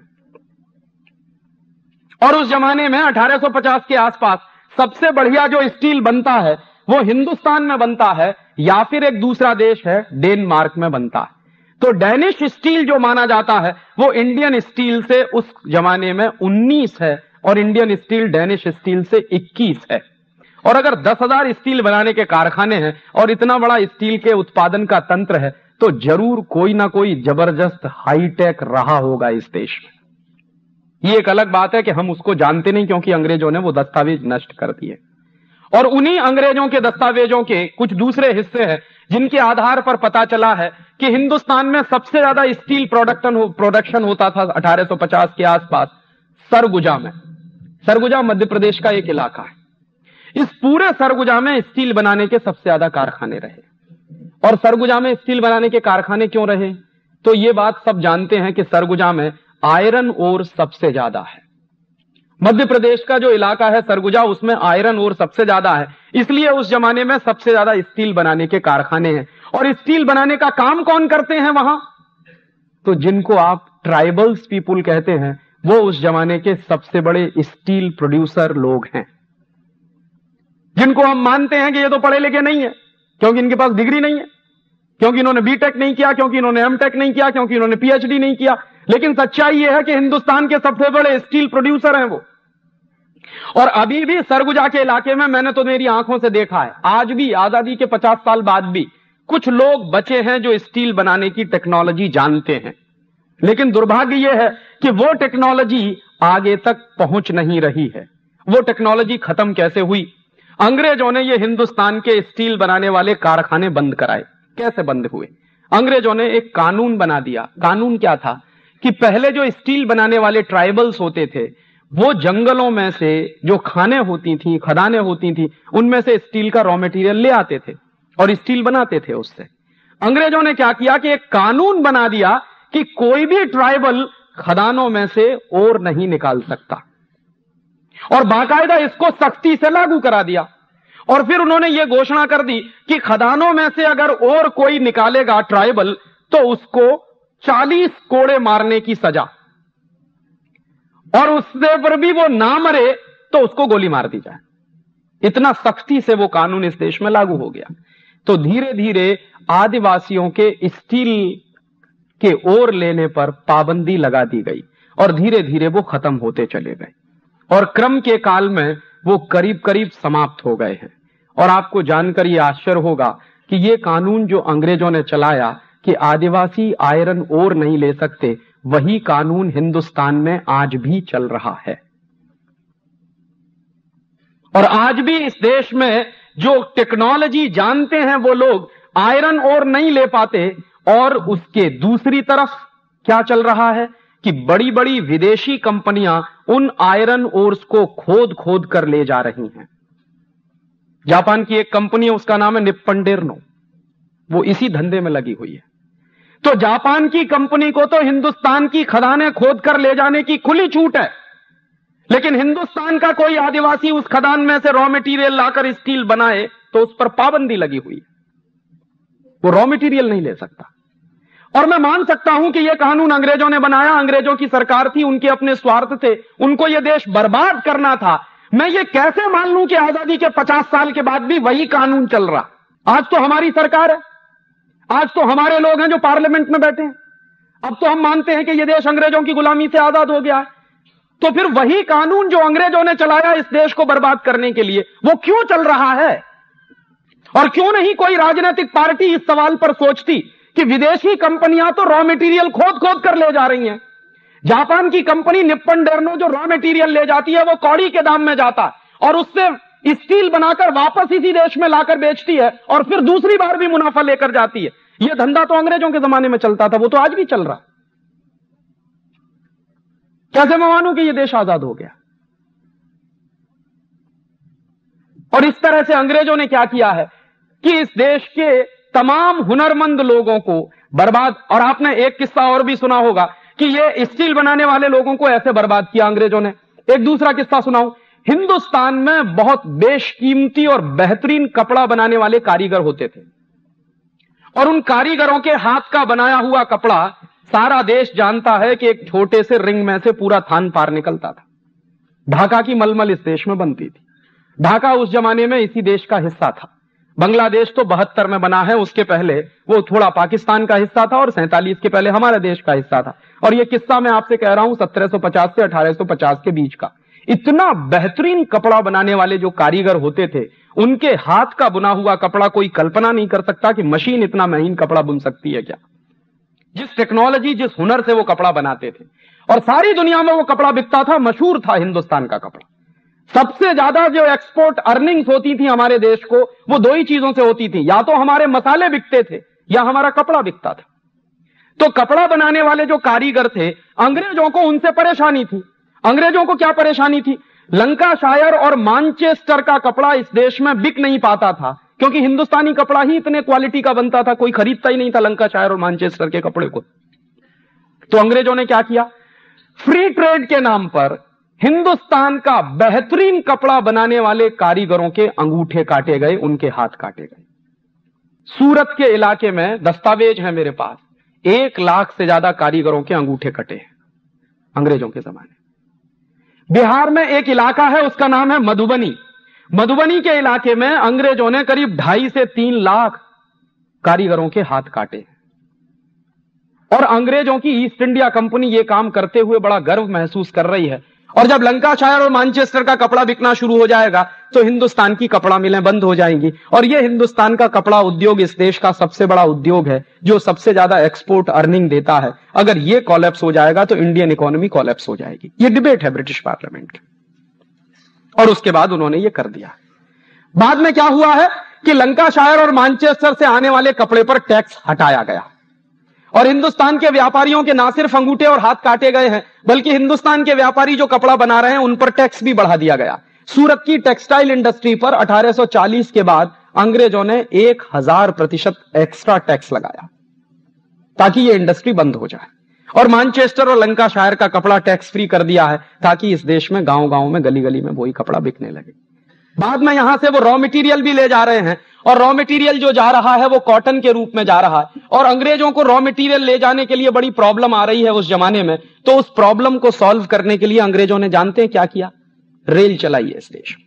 और उस जमाने में अठारह सौ पचास के आसपास सबसे बढ़िया जो स्टील बनता है वो हिंदुस्तान में बनता है, या फिर एक दूसरा देश है डेनमार्क में बनता है। तो डेनिश स्टील जो माना जाता है वो इंडियन स्टील से उस जमाने में उन्नीस है, और इंडियन स्टील डेनिश स्टील से इक्कीस है। और अगर दस हजार स्टील बनाने के कारखाने हैं और इतना बड़ा स्टील के उत्पादन का तंत्र है, तो जरूर कोई ना कोई जबरदस्त हाईटेक रहा होगा इस देश में। ये एक अलग बात है कि हम उसको जानते नहीं, क्योंकि अंग्रेजों ने वो दस्तावेज नष्ट कर दिए। और उन्हीं अंग्रेजों के दस्तावेजों के कुछ दूसरे हिस्से हैं जिनके आधार पर पता चला है कि हिंदुस्तान में सबसे ज्यादा स्टील प्रोडक्शन हो, प्रोडक्शन होता था अठारह सौ पचास के आसपास सरगुजा में। सरगुजा मध्य प्रदेश का एक इलाका है। इस पूरे सरगुजा में स्टील बनाने के सबसे ज्यादा कारखाने रहे। और सरगुजा में स्टील बनाने के कारखाने क्यों रहे? तो ये बात सब जानते हैं कि सरगुजा में आयरन ओर सबसे ज्यादा है। मध्य प्रदेश का जो इलाका है सरगुजा, उसमें आयरन ओर सबसे ज्यादा है, इसलिए उस जमाने में सबसे ज्यादा स्टील बनाने के कारखाने हैं। और स्टील बनाने का काम कौन करते हैं वहां? तो जिनको आप ट्राइबल्स पीपुल कहते हैं, वो उस जमाने के सबसे बड़े स्टील प्रोड्यूसर लोग हैं, जिनको हम मानते हैं कि ये तो पढ़े लिखे नहीं है, क्योंकि इनके पास डिग्री नहीं है, क्योंकि इन्होंने बीटेक नहीं किया, क्योंकि इन्होंने एमटेक नहीं किया, क्योंकि इन्होंने पीएचडी नहीं किया। लेकिन सच्चाई यह है कि हिंदुस्तान के सबसे बड़े स्टील प्रोड्यूसर हैं वो। और अभी भी सरगुजा के इलाके में, मैंने तो मेरी आंखों से देखा है, आज भी आजादी के पचास साल बाद भी कुछ लोग बचे हैं जो स्टील बनाने की टेक्नोलॉजी जानते हैं। लेकिन दुर्भाग्य यह है कि वो टेक्नोलॉजी आगे तक पहुंच नहीं रही है। वो टेक्नोलॉजी खत्म कैसे हुई? अंग्रेजों ने ये हिंदुस्तान के स्टील बनाने वाले कारखाने बंद कराए। कैसे बंद हुए? अंग्रेजों ने एक कानून बना दिया। कानून क्या था कि पहले जो स्टील बनाने वाले ट्राइबल्स होते थे, वो जंगलों में से जो खाने होती थी, खदानें होती थी, उनमें से स्टील का रॉ मटेरियल ले आते थे और स्टील बनाते थे उससे। अंग्रेजों ने क्या किया कि एक कानून बना दिया कि कोई भी ट्राइबल खदानों में से और नहीं निकाल सकता, और बाकायदा इसको सख्ती से लागू करा दिया। और फिर उन्होंने यह घोषणा कर दी कि खदानों में से अगर और कोई निकालेगा ट्राइबल, तो उसको चालीस कोड़े मारने की सजा, और उससे पर भी वो ना मरे तो उसको गोली मार दी जाए। इतना सख्ती से वो कानून इस देश में लागू हो गया। तो धीरे धीरे आदिवासियों के स्टील के ओर लेने पर पाबंदी लगा दी गई, और धीरे धीरे वो खत्म होते चले गए, और क्रम के काल में वो करीब करीब समाप्त हो गए हैं। और आपको जानकर यह आश्चर्य होगा कि ये कानून जो अंग्रेजों ने चलाया कि आदिवासी आयरन ओर नहीं ले सकते, वही कानून हिंदुस्तान में आज भी चल रहा है। और आज भी इस देश में जो टेक्नोलॉजी जानते हैं वो लोग आयरन ओर नहीं ले पाते। और उसके दूसरी तरफ क्या चल रहा है कि बड़ी बड़ी विदेशी कंपनियां उन आयरन ओर्स को खोद खोद कर ले जा रही हैं। जापान की एक कंपनी है, उसका नाम है निप्पन डेर्नो, वो इसी धंधे में लगी हुई है। तो जापान की कंपनी को तो हिंदुस्तान की खदानें खोद कर ले जाने की खुली छूट है, लेकिन हिंदुस्तान का कोई आदिवासी उस खदान में से रॉ मटेरियल लाकर स्टील बनाए तो उस पर पाबंदी लगी हुई है, वो रॉ मटेरियल नहीं ले सकता। और मैं मान सकता हूं कि यह कानून अंग्रेजों ने बनाया, अंग्रेजों की सरकार थी, उनके अपने स्वार्थ थे, उनको यह देश बर्बाद करना था। मैं ये कैसे मान लूं कि आजादी के पचास साल के बाद भी वही कानून चल रहा? आज तो हमारी सरकार है, आज तो हमारे लोग हैं जो पार्लियामेंट में बैठे हैं, अब तो हम मानते हैं कि यह देश अंग्रेजों की गुलामी से आजाद हो गया है। तो फिर वही कानून जो अंग्रेजों ने चलाया इस देश को बर्बाद करने के लिए, वो क्यों चल रहा है? और क्यों नहीं कोई राजनीतिक पार्टी इस सवाल पर सोचती कि विदेशी कंपनियां तो रॉ मटेरियल खोद खोद कर ले जा रही हैं। जापान की कंपनी निप्पन डेर्नो जो रॉ मटेरियल ले जाती है वो कौड़ी के दाम में जाता है, और उससे स्टील बनाकर वापस इसी देश में लाकर बेचती है, और फिर दूसरी बार भी मुनाफा लेकर जाती है। यह धंधा तो अंग्रेजों के जमाने में चलता था, वो तो आज भी चल रहा। कैसे मैं मानूं कि यह देश आजाद हो गया? और इस तरह से अंग्रेजों ने क्या किया है कि इस देश के तमाम हुनरमंद लोगों को बर्बाद। और आपने एक किस्सा और भी सुना होगा कि ये स्टील बनाने वाले लोगों को ऐसे बर्बाद किया अंग्रेजों ने। एक दूसरा किस्सा सुनाऊं। हिंदुस्तान में बहुत बेशकीमती और बेहतरीन कपड़ा बनाने वाले कारीगर होते थे, और उन कारीगरों के हाथ का बनाया हुआ कपड़ा सारा देश जानता है कि एक छोटे से रिंग में से पूरा थान पार निकलता था। ढाका की मलमल इस देश में बनती थी। ढाका उस जमाने में इसी देश का हिस्सा था। बांग्लादेश तो बहत्तर में बना है, उसके पहले वो थोड़ा पाकिस्तान का हिस्सा था, और सैंतालीस के पहले हमारे देश का हिस्सा था। और ये किस्सा मैं आपसे कह रहा हूं सत्रह सौ पचास से अठारह सौ पचास के बीच का। इतना बेहतरीन कपड़ा बनाने वाले जो कारीगर होते थे, उनके हाथ का बुना हुआ कपड़ा कोई कल्पना नहीं कर सकता कि मशीन इतना महीन कपड़ा बुन सकती है क्या। जिस टेक्नोलॉजी, जिस हुनर से वो कपड़ा बनाते थे, और सारी दुनिया में वो कपड़ा बिकता था, मशहूर था हिंदुस्तान का कपड़ा। सबसे ज्यादा जो एक्सपोर्ट अर्निंग्स होती थी हमारे देश को, वो दो ही चीजों से होती थी, या तो हमारे मसाले बिकते थे या हमारा कपड़ा बिकता था। तो कपड़ा बनाने वाले जो कारीगर थे, अंग्रेजों को उनसे परेशानी थी। अंग्रेजों को क्या परेशानी थी? लंकाशायर और मानचेस्टर का कपड़ा इस देश में बिक नहीं पाता था, क्योंकि हिंदुस्तानी कपड़ा ही इतने क्वालिटी का बनता था, कोई खरीदता ही नहीं था लंकाशायर और मानचेस्टर के कपड़े को। तो अंग्रेजों ने क्या किया? फ्री ट्रेड के नाम पर हिंदुस्तान का बेहतरीन कपड़ा बनाने वाले कारीगरों के अंगूठे काटे गए, उनके हाथ काटे गए। सूरत के इलाके में दस्तावेज है मेरे पास, एक लाख से ज्यादा कारीगरों के अंगूठे कटे हैं अंग्रेजों के जमाने। बिहार में एक इलाका है, उसका नाम है मधुबनी। मधुबनी के इलाके में अंग्रेजों ने करीब ढाई से तीन लाख कारीगरों के हाथ काटे। और अंग्रेजों की ईस्ट इंडिया कंपनी यह काम करते हुए बड़ा गर्व महसूस कर रही है। और जब लंकाशायर और मैनचेस्टर का कपड़ा बिकना शुरू हो जाएगा तो हिंदुस्तान की कपड़ा मिलें बंद हो जाएंगी। और यह हिंदुस्तान का कपड़ा उद्योग इस देश का सबसे बड़ा उद्योग है, जो सबसे ज्यादा एक्सपोर्ट अर्निंग देता है। अगर यह कॉलेप्स हो जाएगा तो इंडियन इकोनॉमी कॉलेप्स हो जाएगी। यह डिबेट है ब्रिटिश पार्लियामेंट की, और उसके बाद उन्होंने यह कर दिया। बाद में क्या हुआ है कि लंकाशायर और मैनचेस्टर से आने वाले कपड़े पर टैक्स हटाया गया, और हिंदुस्तान के व्यापारियों के ना सिर्फ अंगूठे और हाथ काटे गए हैं, बल्कि हिंदुस्तान के व्यापारी जो कपड़ा बना रहे हैं उन पर टैक्स भी बढ़ा दिया गया। सूरत की टेक्सटाइल इंडस्ट्री पर अठारह सौ चालीस के बाद अंग्रेजों ने एक हजार प्रतिशत एक्स्ट्रा टैक्स लगाया ताकि यह इंडस्ट्री बंद हो जाए। और मैनचेस्टर और लंकाशायर का कपड़ा टैक्स फ्री कर दिया है ताकि इस देश में गांव गांव में गली गली में वही कपड़ा बिकने लगे। बाद में यहां से वो रॉ मटेरियल भी ले जा रहे हैं, और रॉ मटेरियल जो जा रहा है वो कॉटन के रूप में जा रहा है। और अंग्रेजों को रॉ मटेरियल ले जाने के लिए बड़ी प्रॉब्लम आ रही है उस जमाने में। तो उस प्रॉब्लम को सॉल्व करने के लिए अंग्रेजों ने जानते हैं क्या किया? रेल चलाई है इस देश में।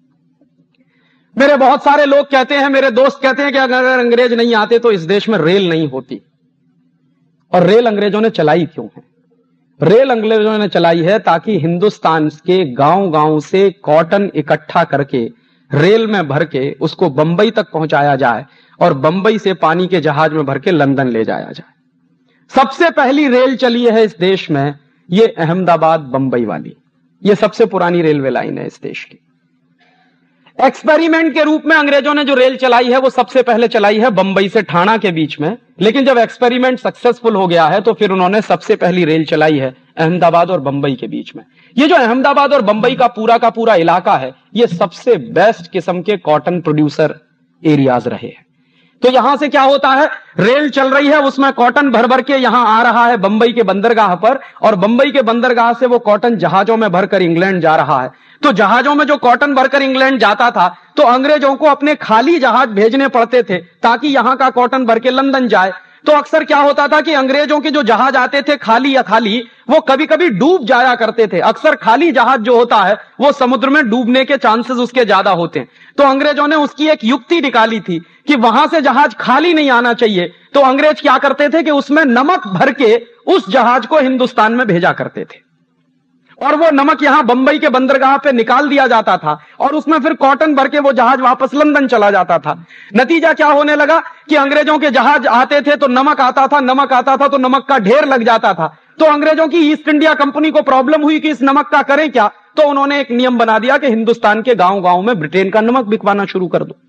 मेरे बहुत सारे लोग कहते हैं, मेरे दोस्त कहते हैं कि अगर अंग्रेज नहीं आते तो इस देश में रेल नहीं होती। और रेल अंग्रेजों ने चलाई क्यों है? रेल अंग्रेजों ने चलाई है ताकि हिंदुस्तान के गांव गांव से कॉटन इकट्ठा करके रेल में भर के उसको बंबई तक पहुंचाया जाए, और बंबई से पानी के जहाज में भर के लंदन ले जाया जाए। सबसे पहली रेल चली है इस देश में, ये अहमदाबाद बंबई वाली, ये सबसे पुरानी रेलवे लाइन है इस देश की। एक्सपेरिमेंट के रूप में अंग्रेजों ने जो रेल चलाई है वो सबसे पहले चलाई है बंबई से ठाणा के बीच में। लेकिन जब एक्सपेरिमेंट सक्सेसफुल हो गया है तो फिर उन्होंने सबसे पहली रेल चलाई है अहमदाबाद और बंबई के बीच में। ये जो अहमदाबाद और बंबई का पूरा का पूरा इलाका है, ये सबसे बेस्ट किस्म के कॉटन प्रोड्यूसर एरियाज रहे हैं। तो यहां से क्या होता है, रेल चल रही है, उसमें कॉटन भर भर के यहां आ रहा है बंबई के बंदरगाह पर, और बंबई के बंदरगाह से वो कॉटन जहाजों में भरकर इंग्लैंड जा रहा है। तो जहाजों में जो कॉटन भरकर इंग्लैंड जाता था तो अंग्रेजों को अपने खाली जहाज भेजने पड़ते थे ताकि यहां का कॉटन भर के लंदन जाए। तो अक्सर क्या होता था कि अंग्रेजों के जो जहाज आते थे खाली या खाली, वो कभी कभी डूब जाया करते थे। अक्सर खाली जहाज जो होता है वो समुद्र में डूबने के चांसेस उसके ज्यादा होते हैं। तो अंग्रेजों ने उसकी एक युक्ति निकाली थी कि वहां से जहाज खाली नहीं आना चाहिए। तो अंग्रेज क्या करते थे कि उसमें नमक भर के उस जहाज को हिंदुस्तान में भेजा करते थे, और वो नमक यहां बंबई के बंदरगाह पे निकाल दिया जाता था, और उसमें फिर कॉटन भर के वो जहाज वापस लंदन चला जाता था। नतीजा क्या होने लगा कि अंग्रेजों के जहाज आते थे तो नमक आता था, नमक आता था तो नमक का ढेर लग जाता था। तो अंग्रेजों की ईस्ट इंडिया कंपनी को प्रॉब्लम हुई कि इस नमक का करें क्या। तो उन्होंने एक नियम बना दिया कि हिंदुस्तान के गांव गांव में ब्रिटेन का नमक बिकवाना शुरू कर दो।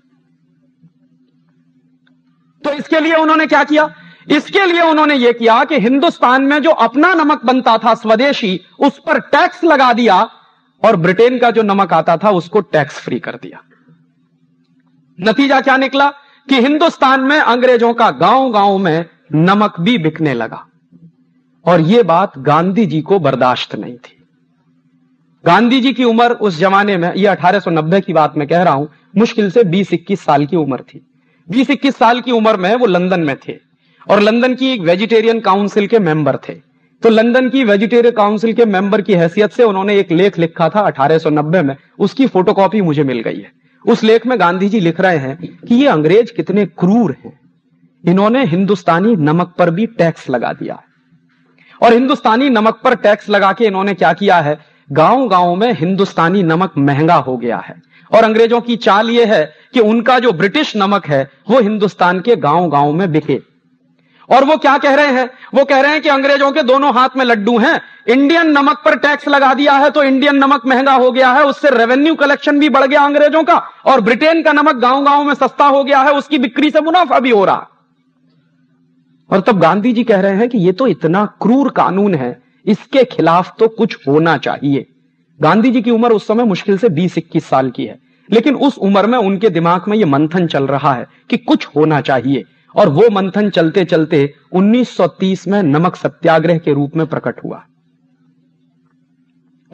तो इसके लिए उन्होंने क्या किया, इसके लिए उन्होंने यह किया कि हिंदुस्तान में जो अपना नमक बनता था स्वदेशी, उस पर टैक्स लगा दिया, और ब्रिटेन का जो नमक आता था उसको टैक्स फ्री कर दिया। नतीजा क्या निकला कि हिंदुस्तान में अंग्रेजों का गांव गांव में नमक भी बिकने लगा। और यह बात गांधी जी को बर्दाश्त नहीं थी। गांधी जी की उम्र उस जमाने में, यह अठारह सौ नब्बे की बात मैं कह रहा हूं, मुश्किल से बीस इक्कीस साल की उम्र थी। बीस इक्कीस साल की उम्र में वो लंदन में थे, और लंदन की एक वेजिटेरियन काउंसिल के मेंबर थे। तो लंदन की वेजिटेरियन काउंसिल के मेंबर की हैसियत से उन्होंने एक लेख लिखा था अठारह सौ नब्बे में, उसकी फोटोकॉपी मुझे मिल गई है। उस लेख में गांधी जी लिख रहे हैं कि ये अंग्रेज कितने क्रूर हैं, इन्होंने हिंदुस्तानी नमक पर भी टैक्स लगा दिया है। और हिंदुस्तानी नमक पर टैक्स लगा के इन्होंने क्या किया है, गांव गांव में हिंदुस्तानी नमक महंगा हो गया है। और अंग्रेजों की चाल यह है कि उनका जो ब्रिटिश नमक है वो हिंदुस्तान के गांव गांव में बिके। और वो क्या कह रहे हैं, वो कह रहे हैं कि अंग्रेजों के दोनों हाथ में लड्डू हैं। इंडियन नमक पर टैक्स लगा दिया है तो इंडियन नमक महंगा हो गया है, उससे रेवेन्यू कलेक्शन भी बढ़ गया अंग्रेजों का, और ब्रिटेन का नमक गांव गांव में सस्ता हो गया है, उसकी बिक्री से मुनाफा भी हो रहा। और तब गांधी जी कह रहे हैं कि ये तो इतना क्रूर कानून है, इसके खिलाफ तो कुछ होना चाहिए। गांधी जी की उम्र उस समय मुश्किल से बीस इक्कीस साल की है, लेकिन उस उम्र में उनके दिमाग में यह मंथन चल रहा है कि कुछ होना चाहिए। और वो मंथन चलते चलते उन्नीस सौ तीस में नमक सत्याग्रह के रूप में प्रकट हुआ।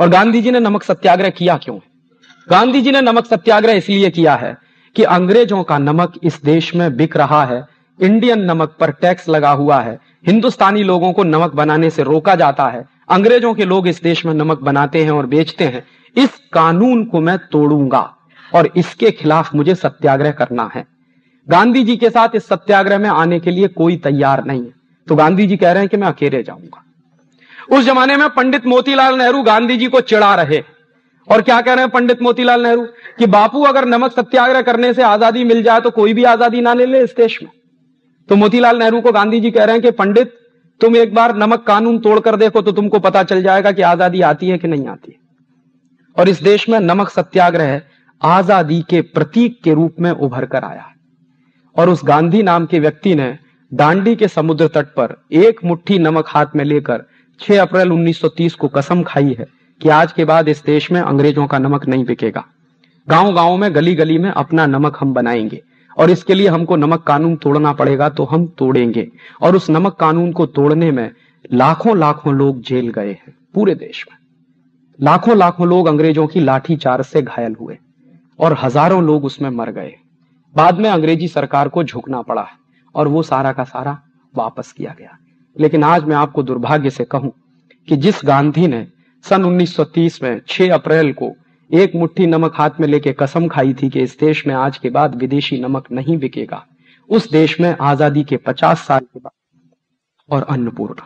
और गांधी जी ने नमक सत्याग्रह किया क्यों? गांधी जी ने नमक सत्याग्रह इसलिए किया है कि अंग्रेजों का नमक इस देश में बिक रहा है, इंडियन नमक पर टैक्स लगा हुआ है, हिंदुस्तानी लोगों को नमक बनाने से रोका जाता है, अंग्रेजों के लोग इस देश में नमक बनाते हैं और बेचते हैं। इस कानून को मैं तोड़ूंगा और इसके खिलाफ मुझे सत्याग्रह करना है। गांधी जी के साथ इस सत्याग्रह में आने के लिए कोई तैयार नहीं है, तो गांधी जी कह रहे हैं कि मैं अकेले जाऊंगा। उस जमाने में पंडित मोतीलाल नेहरू गांधी जी को चिढ़ा रहे और क्या कह रहे हैं पंडित मोतीलाल नेहरू कि बापू अगर नमक सत्याग्रह करने से आजादी मिल जाए तो कोई भी आजादी ना ले ले इस देश में। तो मोतीलाल नेहरू को गांधी जी कह रहे हैं कि पंडित तुम एक बार नमक कानून तोड़कर देखो तो तुमको पता चल जाएगा कि आजादी आती है कि नहीं आती है। और इस देश में नमक सत्याग्रह आजादी के प्रतीक के रूप में उभर कर आया और उस गांधी नाम के व्यक्ति ने दांडी के समुद्र तट पर एक मुट्ठी नमक हाथ में लेकर छह अप्रैल उन्नीस सौ तीस को कसम खाई है कि आज के बाद इस देश में अंग्रेजों का नमक नहीं बिकेगा। गांव गांव में गली गली में अपना नमक हम बनाएंगे और इसके लिए हमको नमक कानून तोड़ना पड़ेगा तो हम तोड़ेंगे। और उस नमक कानून को तोड़ने में लाखों लाखों लोग जेल गए हैं। पूरे देश में लाखों लाखों लोग अंग्रेजों की लाठी चार्ज से घायल हुए और हजारों लोग उसमें मर गए। बाद में अंग्रेजी सरकार को झुकना पड़ा है और वो सारा का सारा वापस किया गया। लेकिन आज मैं आपको दुर्भाग्य से कहूं कि जिस गांधी ने सन उन्नीस सौ तीस में छह अप्रैल को एक मुट्ठी नमक हाथ में लेके कसम खाई थी कि इस देश में आज के बाद विदेशी नमक नहीं बिकेगा, उस देश में आजादी के पचास साल के बाद और अन्नपूर्णा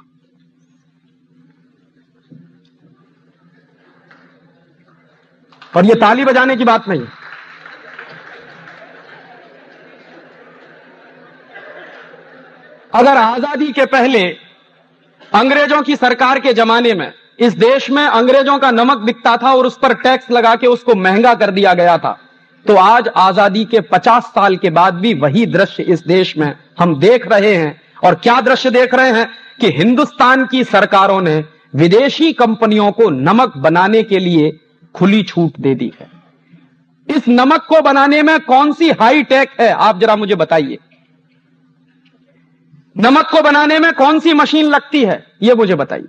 और ये ताली बजाने की बात नहीं। अगर आजादी के पहले अंग्रेजों की सरकार के जमाने में इस देश में अंग्रेजों का नमक बिकता था और उस पर टैक्स लगा के उसको महंगा कर दिया गया था, तो आज आजादी के पचास साल के बाद भी वही दृश्य इस देश में हम देख रहे हैं। और क्या दृश्य देख रहे हैं कि हिंदुस्तान की सरकारों ने विदेशी कंपनियों को नमक बनाने के लिए खुली छूट दे दी है। इस नमक को बनाने में कौन सी हाई टेक है, आप जरा मुझे बताइए। नमक को बनाने में कौन सी मशीन लगती है, यह मुझे बताइए।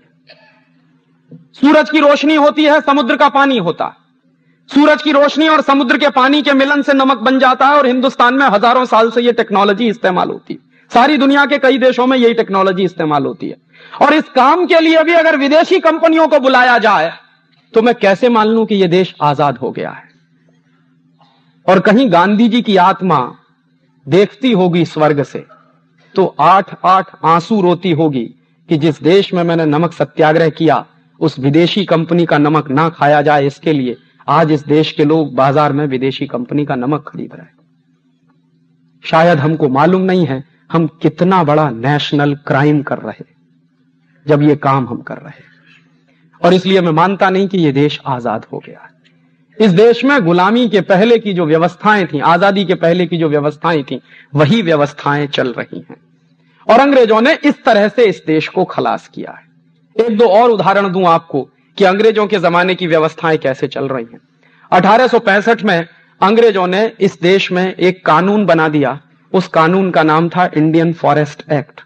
सूरज की रोशनी होती है, समुद्र का पानी होता है। सूरज की रोशनी और समुद्र के पानी के मिलन से नमक बन जाता है और हिंदुस्तान में हजारों साल से यह टेक्नोलॉजी इस्तेमाल होती है। सारी दुनिया के कई देशों में यही टेक्नोलॉजी इस्तेमाल होती है। और इस काम के लिए भी अगर विदेशी कंपनियों को बुलाया जाए तो मैं कैसे मान लूं कि यह देश आजाद हो गया है। और कहीं गांधी जी की आत्मा देखती होगी स्वर्ग से तो आठ आठ आंसू रोती होगी कि जिस देश में मैंने नमक सत्याग्रह किया उस विदेशी कंपनी का नमक ना खाया जाए, इसके लिए आज इस देश के लोग बाजार में विदेशी कंपनी का नमक खरीद रहे हैं। शायद हमको मालूम नहीं है हम कितना बड़ा नेशनल क्राइम कर रहे जब ये काम हम कर रहे। और इसलिए मैं मानता नहीं कि ये देश आजाद हो गया है। इस देश में गुलामी के पहले की जो व्यवस्थाएं थी, आजादी के पहले की जो व्यवस्थाएं थी, वही व्यवस्थाएं चल रही हैं और अंग्रेजों ने इस तरह से इस देश को खलास किया है। एक दो और उदाहरण दूं आपको कि अंग्रेजों के जमाने की व्यवस्थाएं कैसे चल रही हैं। अठारह सौ पैंसठ में अंग्रेजों ने इस देश में एक कानून बना दिया। उस कानून का नाम था इंडियन फॉरेस्ट एक्ट।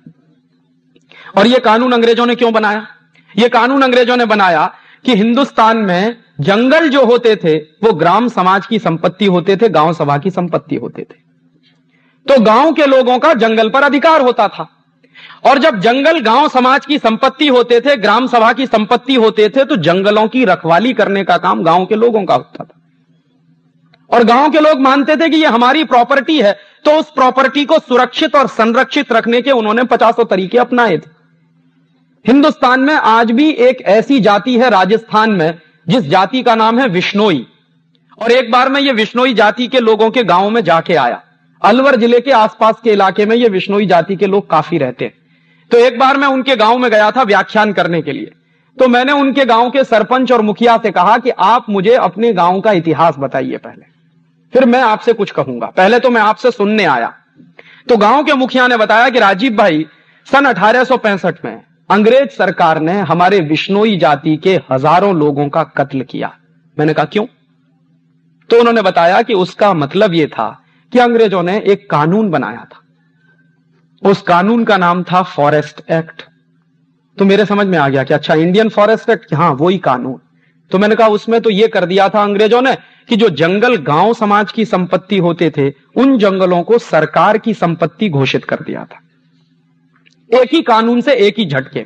और यह कानून अंग्रेजों ने क्यों बनाया? यह कानून अंग्रेजों ने बनाया कि हिंदुस्तान में जंगल जो होते थे वो ग्राम समाज की संपत्ति होते थे, गांव सभा की संपत्ति होते थे। तो गांव के लोगों का जंगल पर अधिकार होता था और जब जंगल गांव समाज की संपत्ति होते थे, ग्राम सभा की संपत्ति होते थे, तो जंगलों की रखवाली करने का काम गांव के लोगों का होता था। और गांव के लोग मानते थे कि ये हमारी प्रॉपर्टी है, तो उस प्रॉपर्टी को सुरक्षित और संरक्षित रखने के उन्होंने पचासों तरीके अपनाए थे। हिंदुस्तान में आज भी एक ऐसी जाति है राजस्थान में जिस जाति का नाम है विश्नोई। और एक बार मैं ये विश्नोई जाति के लोगों के गांव में जाके आया। अलवर जिले के आसपास के इलाके में ये विश्नोई जाति के लोग काफी रहते हैं। तो एक बार मैं उनके गांव में गया था व्याख्यान करने के लिए। तो मैंने उनके गांव के सरपंच और मुखिया से कहा कि आप मुझे अपने गांव का इतिहास बताइए पहले, फिर मैं आपसे कुछ कहूंगा। पहले तो मैं आपसे सुनने आया। तो गांव के मुखिया ने बताया कि राजीव भाई, सन अठारह सौ पैंसठ में अंग्रेज सरकार ने हमारे विश्नोई जाति के हजारों लोगों का कत्ल किया। मैंने कहा क्यों? तो उन्होंने बताया कि उसका मतलब यह था कि अंग्रेजों ने एक कानून बनाया था। उस कानून का नाम था फॉरेस्ट एक्ट। तो मेरे समझ में आ गया कि अच्छा, इंडियन फॉरेस्ट एक्ट, हां वही कानून। तो मैंने कहा उसमें तो ये कर दिया था अंग्रेजों ने कि जो जंगल गांव समाज की संपत्ति होते थे उन जंगलों को सरकार की संपत्ति घोषित कर दिया था, एक ही कानून से, एक ही झटके।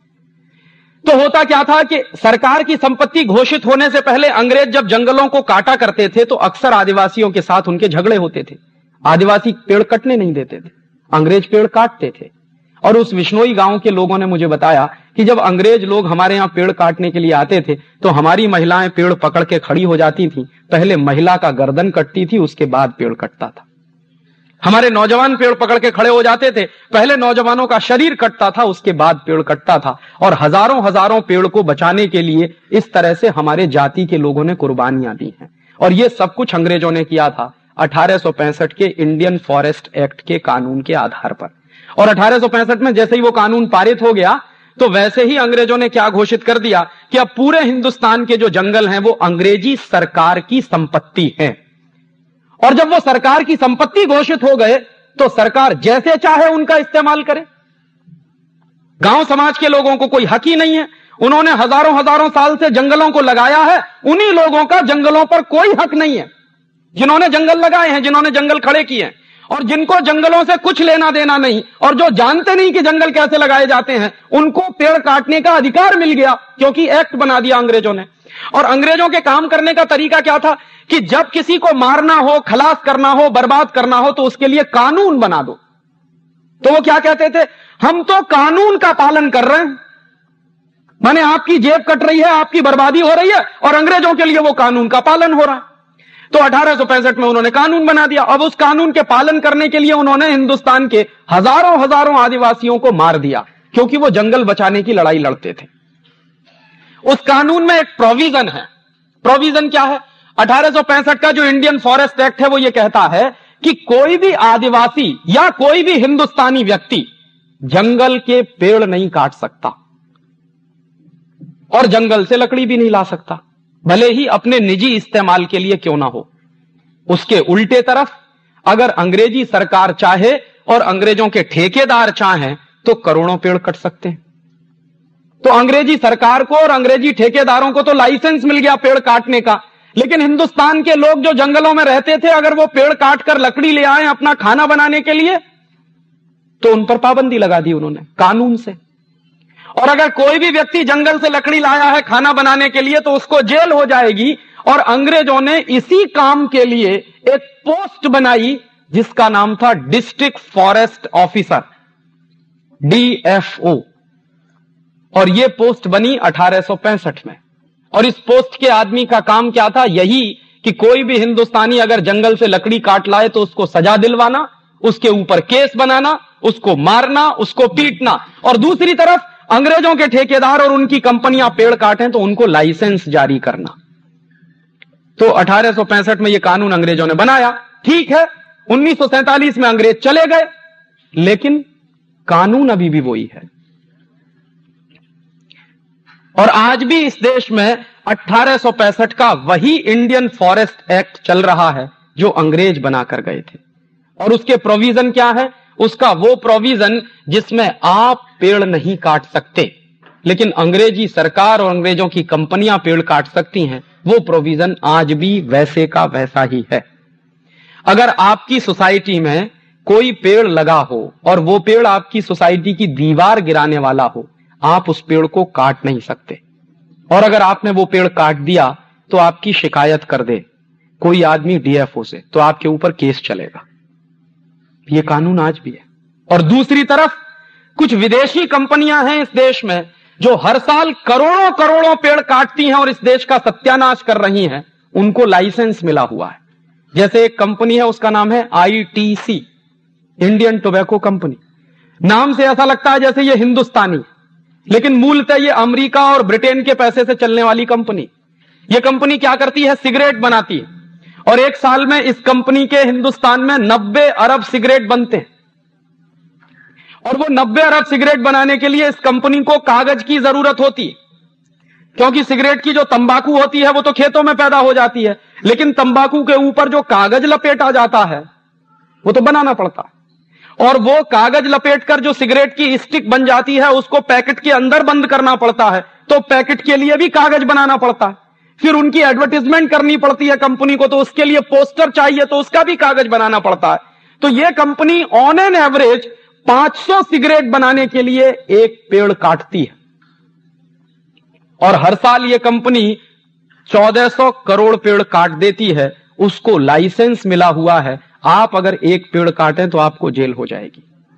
तो होता क्या था कि सरकार की संपत्ति घोषित होने से पहले अंग्रेज जब जंगलों को काटा करते थे तो अक्सर आदिवासियों के साथ उनके झगड़े होते थे। आदिवासी पेड़ कटने नहीं देते थे, अंग्रेज पेड़ काटते थे। और उस विश्नोई गांव के लोगों ने मुझे बताया कि जब अंग्रेज लोग हमारे यहां पेड़ काटने के लिए आते थे तो हमारी महिलाएं पेड़ पकड़ के खड़ी हो जाती थी। पहले महिला का गर्दन कटती थी, उसके बाद पेड़ कटता था। हमारे नौजवान पेड़ पकड़ के खड़े हो जाते थे, पहले नौजवानों का शरीर कटता था, उसके बाद पेड़ कटता था। और हजारों हजारों पेड़ को बचाने के लिए इस तरह से हमारे जाति के लोगों ने कुर्बानियां दी हैं। और यह सब कुछ अंग्रेजों ने किया था अठारह सौ पैंसठ के इंडियन फॉरेस्ट एक्ट के कानून के आधार पर। और अठारह सौ पैंसठ में जैसे ही वो कानून पारित हो गया तो वैसे ही अंग्रेजों ने क्या घोषित कर दिया कि अब पूरे हिंदुस्तान के जो जंगल हैं वो अंग्रेजी सरकार की संपत्ति है। और जब वो सरकार की संपत्ति घोषित हो गए तो सरकार जैसे चाहे उनका इस्तेमाल करे। गांव समाज के लोगों को कोई हक ही नहीं है। उन्होंने हजारों हजारों साल से जंगलों को लगाया है, उन्हीं लोगों का जंगलों पर कोई हक नहीं है जिन्होंने जंगल लगाए हैं, जिन्होंने जंगल खड़े किए हैं। और जिनको जंगलों से कुछ लेना देना नहीं और जो जानते नहीं कि जंगल कैसे लगाए जाते हैं, उनको पेड़ काटने का अधिकार मिल गया क्योंकि एक्ट बना दिया अंग्रेजों ने। और अंग्रेजों के काम करने का तरीका क्या था कि जब किसी को मारना हो, खलास करना हो, बर्बाद करना हो तो उसके लिए कानून बना दो। तो वो क्या कहते थे, हम तो कानून का पालन कर रहे हैं, माने आपकी जेब कट रही है, आपकी बर्बादी हो रही है और अंग्रेजों के लिए वो कानून का पालन हो रहा है। तो अठारह सौ पैंसठ में उन्होंने कानून बना दिया। अब उस कानून के पालन करने के लिए उन्होंने हिंदुस्तान के हजारों हजारों आदिवासियों को मार दिया क्योंकि वो जंगल बचाने की लड़ाई लड़ते थे। उस कानून में एक प्रोविजन है। प्रोविजन क्या है? अठारह सौ पैंसठ का जो इंडियन फॉरेस्ट एक्ट है वो ये कहता है कि कोई भी आदिवासी या कोई भी हिंदुस्तानी व्यक्ति जंगल के पेड़ नहीं काट सकता और जंगल से लकड़ी भी नहीं ला सकता, भले ही अपने निजी इस्तेमाल के लिए क्यों ना हो। उसके उल्टे तरफ अगर अंग्रेजी सरकार चाहे और अंग्रेजों के ठेकेदार चाहें तो करोड़ों पेड़ कट सकते हैं। तो अंग्रेजी सरकार को और अंग्रेजी ठेकेदारों को तो लाइसेंस मिल गया पेड़ काटने का, लेकिन हिंदुस्तान के लोग जो जंगलों में रहते थे अगर वो पेड़ काटकर लकड़ी ले आए अपना खाना बनाने के लिए तो उन पर पाबंदी लगा दी उन्होंने कानून से। और अगर कोई भी व्यक्ति जंगल से लकड़ी लाया है खाना बनाने के लिए तो उसको जेल हो जाएगी। और अंग्रेजों ने इसी काम के लिए एक पोस्ट बनाई जिसका नाम था district forest officer, D F O. और यह पोस्ट बनी अठारह सौ पैंसठ में। और इस पोस्ट के आदमी का काम क्या था? यही कि कोई भी हिंदुस्तानी अगर जंगल से लकड़ी काट लाए तो उसको सजा दिलवाना, उसके ऊपर केस बनाना, उसको मारना, उसको पीटना। और दूसरी तरफ अंग्रेजों के ठेकेदार और उनकी कंपनियां पेड़ काटें तो उनको लाइसेंस जारी करना। तो अठारह सौ पैंसठ में यह कानून अंग्रेजों ने बनाया। ठीक है, उन्नीस सौ सैंतालीस में अंग्रेज चले गए, लेकिन कानून अभी भी वही है। और आज भी इस देश में अठारह सौ पैंसठ का वही इंडियन फॉरेस्ट एक्ट चल रहा है जो अंग्रेज बनाकर गए थे। और उसके प्रोविजन क्या है? उसका वो प्रोविजन जिसमें आप पेड़ नहीं काट सकते लेकिन अंग्रेजी सरकार और अंग्रेजों की कंपनियां पेड़ काट सकती हैं, वो प्रोविजन आज भी वैसे का वैसा ही है। अगर आपकी सोसाइटी में कोई पेड़ लगा हो और वो पेड़ आपकी सोसाइटी की दीवार गिराने वाला हो, आप उस पेड़ को काट नहीं सकते। और अगर आपने वो पेड़ काट दिया तो आपकी शिकायत कर दे कोई आदमी डी एफ ओ से तो आपके ऊपर केस चलेगा। ये कानून आज भी है। और दूसरी तरफ कुछ विदेशी कंपनियां हैं इस देश में जो हर साल करोड़ों करोड़ों पेड़ काटती हैं और इस देश का सत्यानाश कर रही हैं, उनको लाइसेंस मिला हुआ है। जैसे एक कंपनी है, उसका नाम है I T C, Indian Tobacco Company. नाम से ऐसा लगता है जैसे ये हिंदुस्तानी, लेकिन मूलतः ये अमेरिका और ब्रिटेन के पैसे से चलने वाली कंपनी। ये कंपनी क्या करती है? सिगरेट बनाती है। और एक साल में इस कंपनी के हिंदुस्तान में नब्बे अरब सिगरेट बनते हैं। और वो नब्बे अरब सिगरेट बनाने के लिए इस कंपनी को कागज की जरूरत होती है, क्योंकि सिगरेट की जो तंबाकू होती है वो तो खेतों में पैदा हो जाती है, लेकिन तंबाकू के ऊपर जो कागज लपेटा जाता है वो तो बनाना पड़ता है। और वो कागज लपेटकर जो सिगरेट की स्टिक बन जाती है उसको पैकेट के अंदर बंद करना पड़ता है, तो पैकेट के लिए भी कागज बनाना पड़ता है। फिर उनकी एडवर्टाइजमेंट करनी पड़ती है कंपनी को, तो उसके लिए पोस्टर चाहिए, तो उसका भी कागज बनाना पड़ता है। तो यह कंपनी ऑन एन एवरेज पांच सौ सिगरेट बनाने के लिए एक पेड़ काटती है, और हर साल यह कंपनी चौदह सौ करोड़ पेड़ काट देती है। उसको लाइसेंस मिला हुआ है, आप अगर एक पेड़ काटें तो आपको जेल हो जाएगी।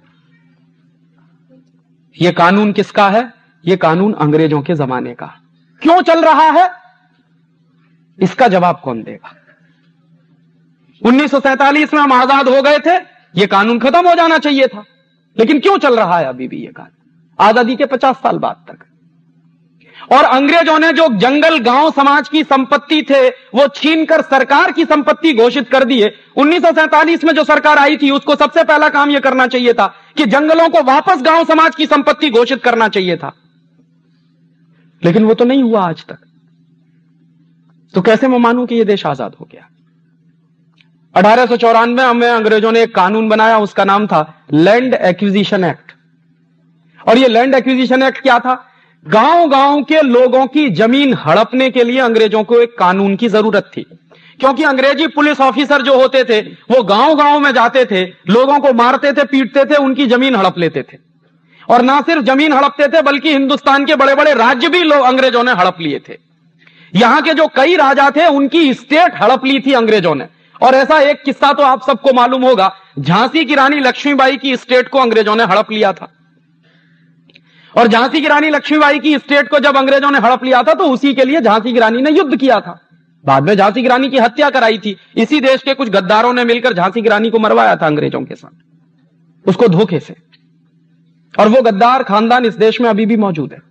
यह कानून किसका है? यह कानून अंग्रेजों के जमाने का। क्यों चल रहा है, इसका जवाब कौन देगा? उन्नीस सौ सैंतालीस में हम आजाद हो गए थे, यह कानून खत्म हो जाना चाहिए था, लेकिन क्यों चल रहा है अभी भी यह कानून, आजादी के पचास साल बाद तक? और अंग्रेजों ने जो जंगल गांव समाज की संपत्ति थे वो छीनकर सरकार की संपत्ति घोषित कर दिए। उन्नीस सौ सैंतालीस में जो सरकार आई थी उसको सबसे पहला काम यह करना चाहिए था कि जंगलों को वापस गांव समाज की संपत्ति घोषित करना चाहिए था, लेकिन वो तो नहीं हुआ आज तक। तो कैसे मैं मानूं कि यह देश आजाद हो गया? अठारह सौ चौरानवे में अंग्रेजों ने एक कानून बनाया, उसका नाम था लैंड एक्विजिशन एक्ट। और यह लैंड एक्विजिशन एक्ट क्या था? गांव गांव के लोगों की जमीन हड़पने के लिए अंग्रेजों को एक कानून की जरूरत थी, क्योंकि अंग्रेजी पुलिस ऑफिसर जो होते थे वो गांव गांव में जाते थे, लोगों को मारते थे, पीटते थे, उनकी जमीन हड़प लेते थे। और ना सिर्फ जमीन हड़पते थे बल्कि हिंदुस्तान के बड़े बड़े राज्य भी लोग अंग्रेजों ने हड़प लिए थे। यहां के जो कई राजा थे उनकी स्टेट हड़प ली थी अंग्रेजों ने। और ऐसा एक किस्सा तो आप सबको मालूम होगा, झांसी की रानी लक्ष्मीबाई की स्टेट को अंग्रेजों ने हड़प लिया था। और झांसी की रानी लक्ष्मीबाई की स्टेट को जब अंग्रेजों ने हड़प लिया था तो उसी के लिए झांसी की रानी ने युद्ध किया था। बाद में झांसी की रानी की हत्या कराई थी, इसी देश के कुछ गद्दारों ने मिलकर झांसी की रानी को मरवाया था अंग्रेजों के साथ, उसको धोखे से। और वो गद्दार खानदान इस देश में अभी भी मौजूद है।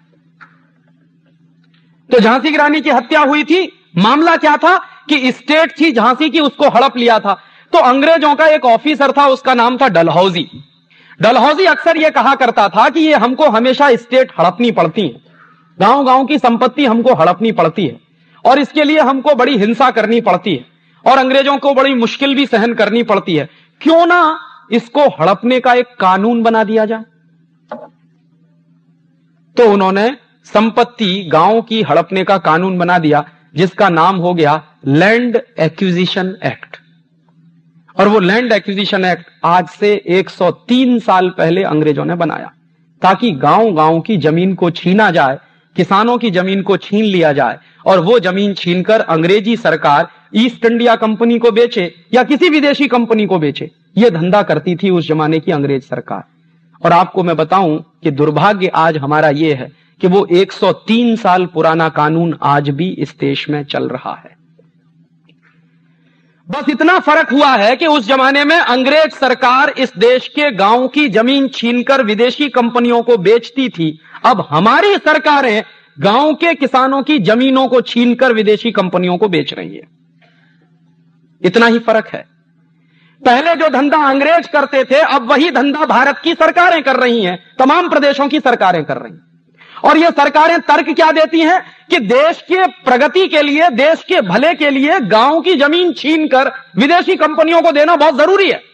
तो झांसी की रानी की हत्या हुई थी। मामला क्या था कि स्टेट थी झांसी की, उसको हड़प लिया था। तो अंग्रेजों का एक ऑफिसर था, उसका नाम था डलहौजी। डलहौजी अक्सर यह कहा करता था कि ये हमको हमेशा स्टेट हड़पनी पड़ती है, गांव गांव की संपत्ति हमको हड़पनी पड़ती है, और इसके लिए हमको बड़ी हिंसा करनी पड़ती है, और अंग्रेजों को बड़ी मुश्किल भी सहन करनी पड़ती है। क्यों ना इसको हड़पने का एक कानून बना दिया जाए? तो उन्होंने संपत्ति गांव की हड़पने का कानून बना दिया, जिसका नाम हो गया लैंड एक्विजिशन एक्ट। और वो लैंड एक्विजिशन एक्ट आज से एक सौ तीन साल पहले अंग्रेजों ने बनाया, ताकि गांव गांव की जमीन को छीना जाए, किसानों की जमीन को छीन लिया जाए, और वो जमीन छीनकर अंग्रेजी सरकार ईस्ट इंडिया कंपनी को बेचे या किसी विदेशी कंपनी को बेचे। ये धंधा करती थी उस जमाने की अंग्रेज सरकार। और आपको मैं बताऊं कि दुर्भाग्य आज हमारा यह है कि वो एक सौ तीन साल पुराना कानून आज भी इस देश में चल रहा है। बस इतना फर्क हुआ है कि उस जमाने में अंग्रेज सरकार इस देश के गांव की जमीन छीनकर विदेशी कंपनियों को बेचती थी। अब हमारी सरकारें गांव के किसानों की जमीनों को छीनकर विदेशी कंपनियों को बेच रही है। इतना ही फर्क है। पहले जो धंधा अंग्रेज करते थे, अब वही धंधा भारत की सरकारें कर रही हैं, तमाम प्रदेशों की सरकारें कर रही हैं। और ये सरकारें तर्क क्या देती हैं कि देश के प्रगति के लिए, देश के भले के लिए गांव की जमीन छीनकर विदेशी कंपनियों को देना बहुत जरूरी है।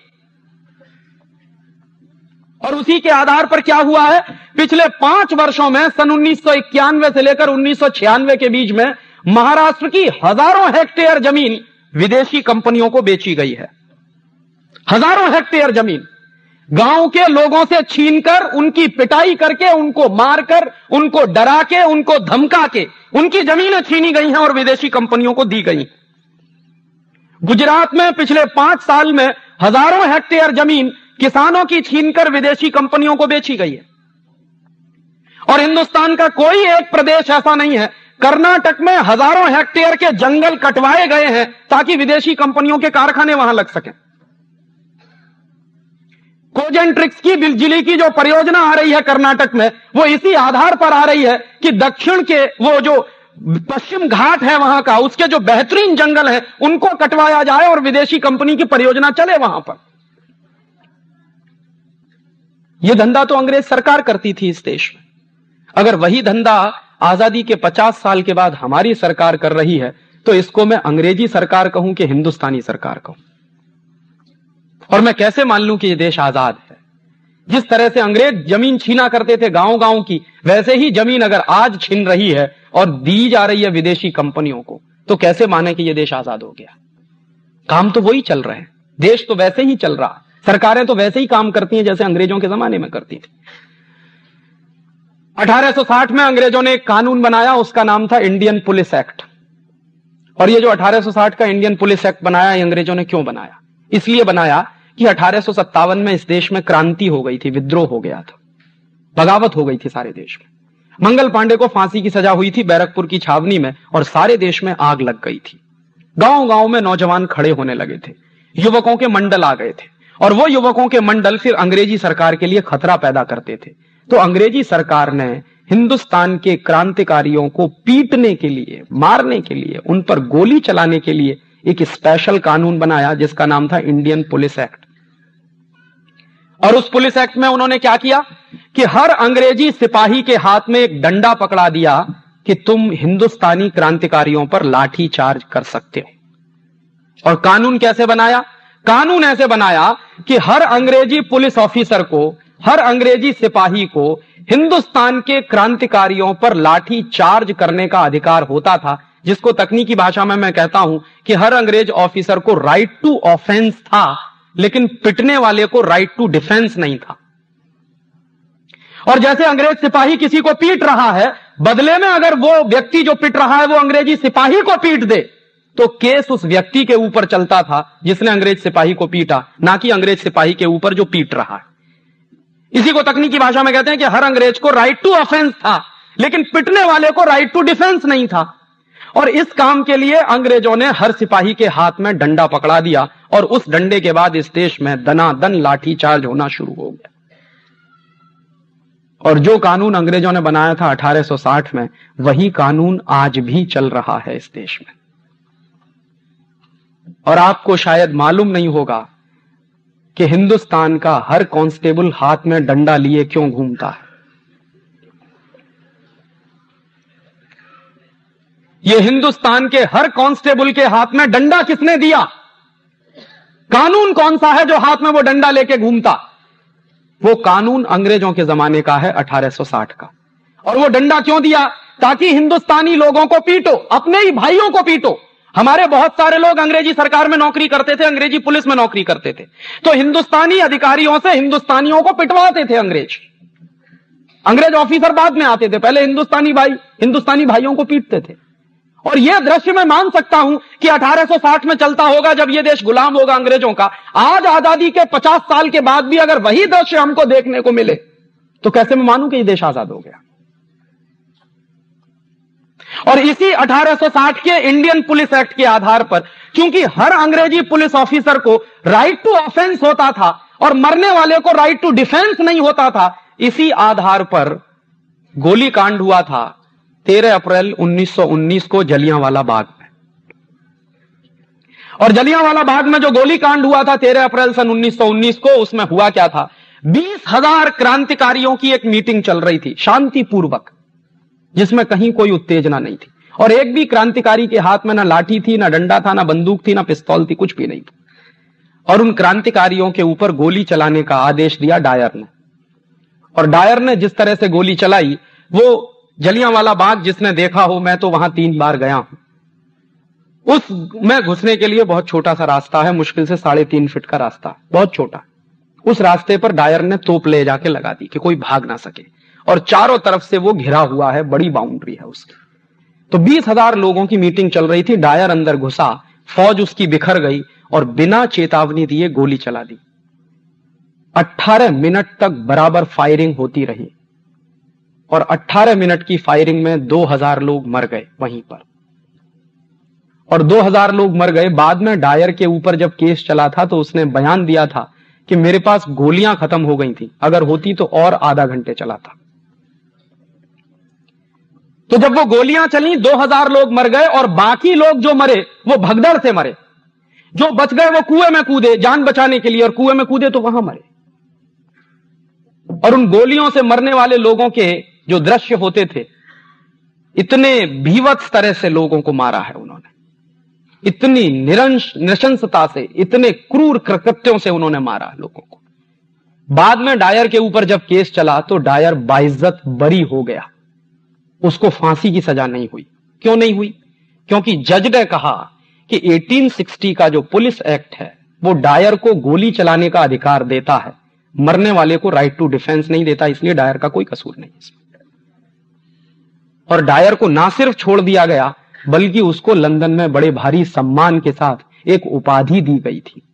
और उसी के आधार पर क्या हुआ है, पिछले पांच वर्षों में सन उन्नीस सौ इक्यानवे से लेकर उन्नीस सौ छियानवे के बीच में महाराष्ट्र की हजारों हेक्टेयर जमीन विदेशी कंपनियों को बेची गई है। हजारों हेक्टेयर जमीन गांव के लोगों से छीनकर, उनकी पिटाई करके, उनको मारकर, उनको डरा के, उनको धमका के उनकी जमीनें छीनी गई हैं और विदेशी कंपनियों को दी गई। गुजरात में पिछले पांच साल में हजारों हेक्टेयर जमीन किसानों की छीनकर विदेशी कंपनियों को बेची गई है। और हिंदुस्तान का कोई एक प्रदेश ऐसा नहीं है, कर्नाटक में हजारों हेक्टेयर के जंगल कटवाए गए हैं ताकि विदेशी कंपनियों के कारखाने वहां लग सकें। कोजेंट्रिक्स की बिजली की जो परियोजना आ रही है कर्नाटक में, वो इसी आधार पर आ रही है कि दक्षिण के वो जो पश्चिम घाट है वहां का, उसके जो बेहतरीन जंगल है उनको कटवाया जाए और विदेशी कंपनी की परियोजना चले वहां पर। यह धंधा तो अंग्रेज सरकार करती थी इस देश में। अगर वही धंधा आजादी के पचास साल के बाद हमारी सरकार कर रही है तो इसको मैं अंग्रेजी सरकार कहूं कि हिंदुस्तानी सरकार कहूं? और मैं कैसे मान लूं कि यह देश आजाद है? जिस तरह से अंग्रेज जमीन छीना करते थे गांव गांव की, वैसे ही जमीन अगर आज छीन रही है और दी जा रही है विदेशी कंपनियों को, तो कैसे माने कि यह देश आजाद हो गया? काम तो वही चल रहे हैं, देश तो वैसे ही चल रहा, सरकारें तो वैसे ही काम करती हैं जैसे अंग्रेजों के जमाने में करती थी। अठारह सौ साठ में अंग्रेजों ने एक कानून बनाया, उसका नाम था इंडियन पुलिस एक्ट। और ये जो अठारह सौ साठ का इंडियन पुलिस एक्ट बनाया, ये अंग्रेजों ने क्यों बनाया? इसलिए बनाया कि अठारह सौ सत्तावन में इस देश में क्रांति हो गई थी, विद्रोह हो गया था, बगावत हो गई थी सारे देश में। मंगल पांडे को फांसी की सजा हुई थी बैरकपुर की छावनी में, और सारे देश में आग लग गई थी। गांव गांव में नौजवान खड़े होने लगे थे, युवकों के मंडल आ गए थे, और वो युवकों के मंडल फिर अंग्रेजी सरकार के लिए खतरा पैदा करते थे। तो अंग्रेजी सरकार ने हिंदुस्तान के क्रांतिकारियों को पीटने के लिए, मारने के लिए, उन पर गोली चलाने के लिए एक स्पेशल कानून बनाया जिसका नाम था इंडियन पुलिस एक्ट। और उस पुलिस एक्ट में उन्होंने क्या किया कि हर अंग्रेजी सिपाही के हाथ में एक डंडा पकड़ा दिया कि तुम हिंदुस्तानी क्रांतिकारियों पर लाठी चार्ज कर सकते हो। और कानून कैसे बनाया? कानून ऐसे बनाया कि हर अंग्रेजी पुलिस ऑफिसर को, हर अंग्रेजी सिपाही को हिंदुस्तान के क्रांतिकारियों पर लाठी चार्ज करने का अधिकार होता था, जिसको तकनीकी भाषा में मैं कहता हूं कि हर अंग्रेज ऑफिसर को राइट टू ऑफेंस था, लेकिन पिटने वाले को राइट टू डिफेंस नहीं था। और जैसे अंग्रेज सिपाही किसी को पीट रहा है, बदले में अगर वो व्यक्ति जो पिट रहा है वो अंग्रेजी सिपाही को पीट दे, तो केस उस व्यक्ति के ऊपर चलता था जिसने अंग्रेज सिपाही को पीटा, ना कि अंग्रेज सिपाही के ऊपर जो पीट रहा है। इसी को तकनीकी भाषा में कहते हैं कि हर अंग्रेज को राइट टू ऑफेंस था, लेकिन पिटने वाले को राइट टू डिफेंस नहीं था। और इस काम के लिए अंग्रेजों ने हर सिपाही के हाथ में डंडा पकड़ा दिया, और उस डंडे के बाद इस देश में दनादन लाठी चार्ज होना शुरू हो गया। और जो कानून अंग्रेजों ने बनाया था अठारह सौ साठ में, वही कानून आज भी चल रहा है इस देश में। और आपको शायद मालूम नहीं होगा कि हिंदुस्तान का हर कांस्टेबल हाथ में डंडा लिए क्यों घूमता है। यह हिंदुस्तान के हर कांस्टेबल के हाथ में डंडा किसने दिया? कानून कौन सा है जो हाथ में वो डंडा लेके घूमता? वो कानून अंग्रेजों के जमाने का है, अठारह सौ साठ का। और वो डंडा क्यों दिया? ताकि हिंदुस्तानी लोगों को पीटो, अपने ही भाइयों को पीटो। हमारे बहुत सारे लोग अंग्रेजी सरकार में नौकरी करते थे, अंग्रेजी पुलिस में नौकरी करते थे, तो हिंदुस्तानी अधिकारियों से हिंदुस्तानियों को पिटवाते थे अंग्रेज। अंग्रेज ऑफिसर बाद में आते थे, पहले हिंदुस्तानी भाई हिंदुस्तानी भाइयों को पीटते थे। और यह दृश्य मैं मान सकता हूं कि अठारह सौ साठ में चलता होगा, जब यह देश गुलाम होगा अंग्रेजों का। आज आजादी के पचास साल के बाद भी अगर वही दृश्य हमको देखने को मिले, तो कैसे मैं मानूं कि यह देश आजाद हो गया? और इसी अठारह सौ साठ के इंडियन पुलिस एक्ट के आधार पर, क्योंकि हर अंग्रेजी पुलिस ऑफिसर को राइट टू ऑफेंस होता था और मरने वाले को राइट टू डिफेंस नहीं होता था, इसी आधार पर गोली कांड हुआ था तेरह अप्रैल उन्नीस सौ उन्नीस को जलियांवाला बाग में। और जलियांवाला बाग में जो गोली कांड हुआ था तेरह अप्रैल सन उन्नीस सौ उन्नीस को, उसमें हुआ क्या था? बीस हजार क्रांतिकारियों की एक मीटिंग चल रही थी, शांतिपूर्वक, जिसमें कहीं कोई उत्तेजना नहीं थी। और एक भी क्रांतिकारी के हाथ में ना लाठी थी, ना डंडा था, ना बंदूक थी, ना पिस्तौल थी, कुछ भी नहीं था। और उन क्रांतिकारियों के ऊपर गोली चलाने का आदेश दिया डायर ने। और डायर ने जिस तरह से गोली चलाई, वो जलियांवाला बाग जिसने देखा हो, मैं तो वहां तीन बार गया हूं, उस में घुसने के लिए बहुत छोटा सा रास्ता है, मुश्किल से साढ़े तीन फीट का रास्ता, बहुत छोटा। उस रास्ते पर डायर ने तोप ले जाके लगा दी कि कोई भाग ना सके, और चारों तरफ से वो घिरा हुआ है, बड़ी बाउंड्री है उसकी। तो बीस हजार लोगों की मीटिंग चल रही थी, डायर अंदर घुसा, फौज उसकी बिखर गई और बिना चेतावनी दिए गोली चला दी। अट्ठारह मिनट तक बराबर फायरिंग होती रही, और अट्ठारह मिनट की फायरिंग में दो हजार लोग मर गए वहीं पर। और दो हजार लोग मर गए। बाद में डायर के ऊपर जब केस चला था तो उसने बयान दिया था कि मेरे पास गोलियां खत्म हो गई थी, अगर होती तो और आधा घंटे चला था। तो जब वो गोलियां चली, दो हजार लोग मर गए, और बाकी लोग जो मरे वो भगदड़ से मरे। जो बच गए वो कुएं में कूदे जान बचाने के लिए, और कुएं में कूदे तो वहां मरे। और उन गोलियों से मरने वाले लोगों के जो दृश्य होते थे, इतने भीवत्स तरह से लोगों को मारा है उन्होंने, इतनी निरंश नृशंसता से, इतने क्रूर कृत्यों से उन्होंने मारा लोगों को। बाद में डायर के ऊपर जब केस चला तो डायर बाइज्जत बरी हो गया, उसको फांसी की सजा नहीं हुई। क्यों नहीं हुई? क्योंकि जज ने कहा कि अठारह सौ साठ का जो पुलिस एक्ट है वो डायर को गोली चलाने का अधिकार देता है, मरने वाले को राइट टू डिफेंस नहीं देता, इसलिए डायर का कोई कसूर नहीं इसमें। और डायर को ना सिर्फ छोड़ दिया गया बल्कि उसको लंदन में बड़े भारी सम्मान के साथ एक उपाधि दी गई थी।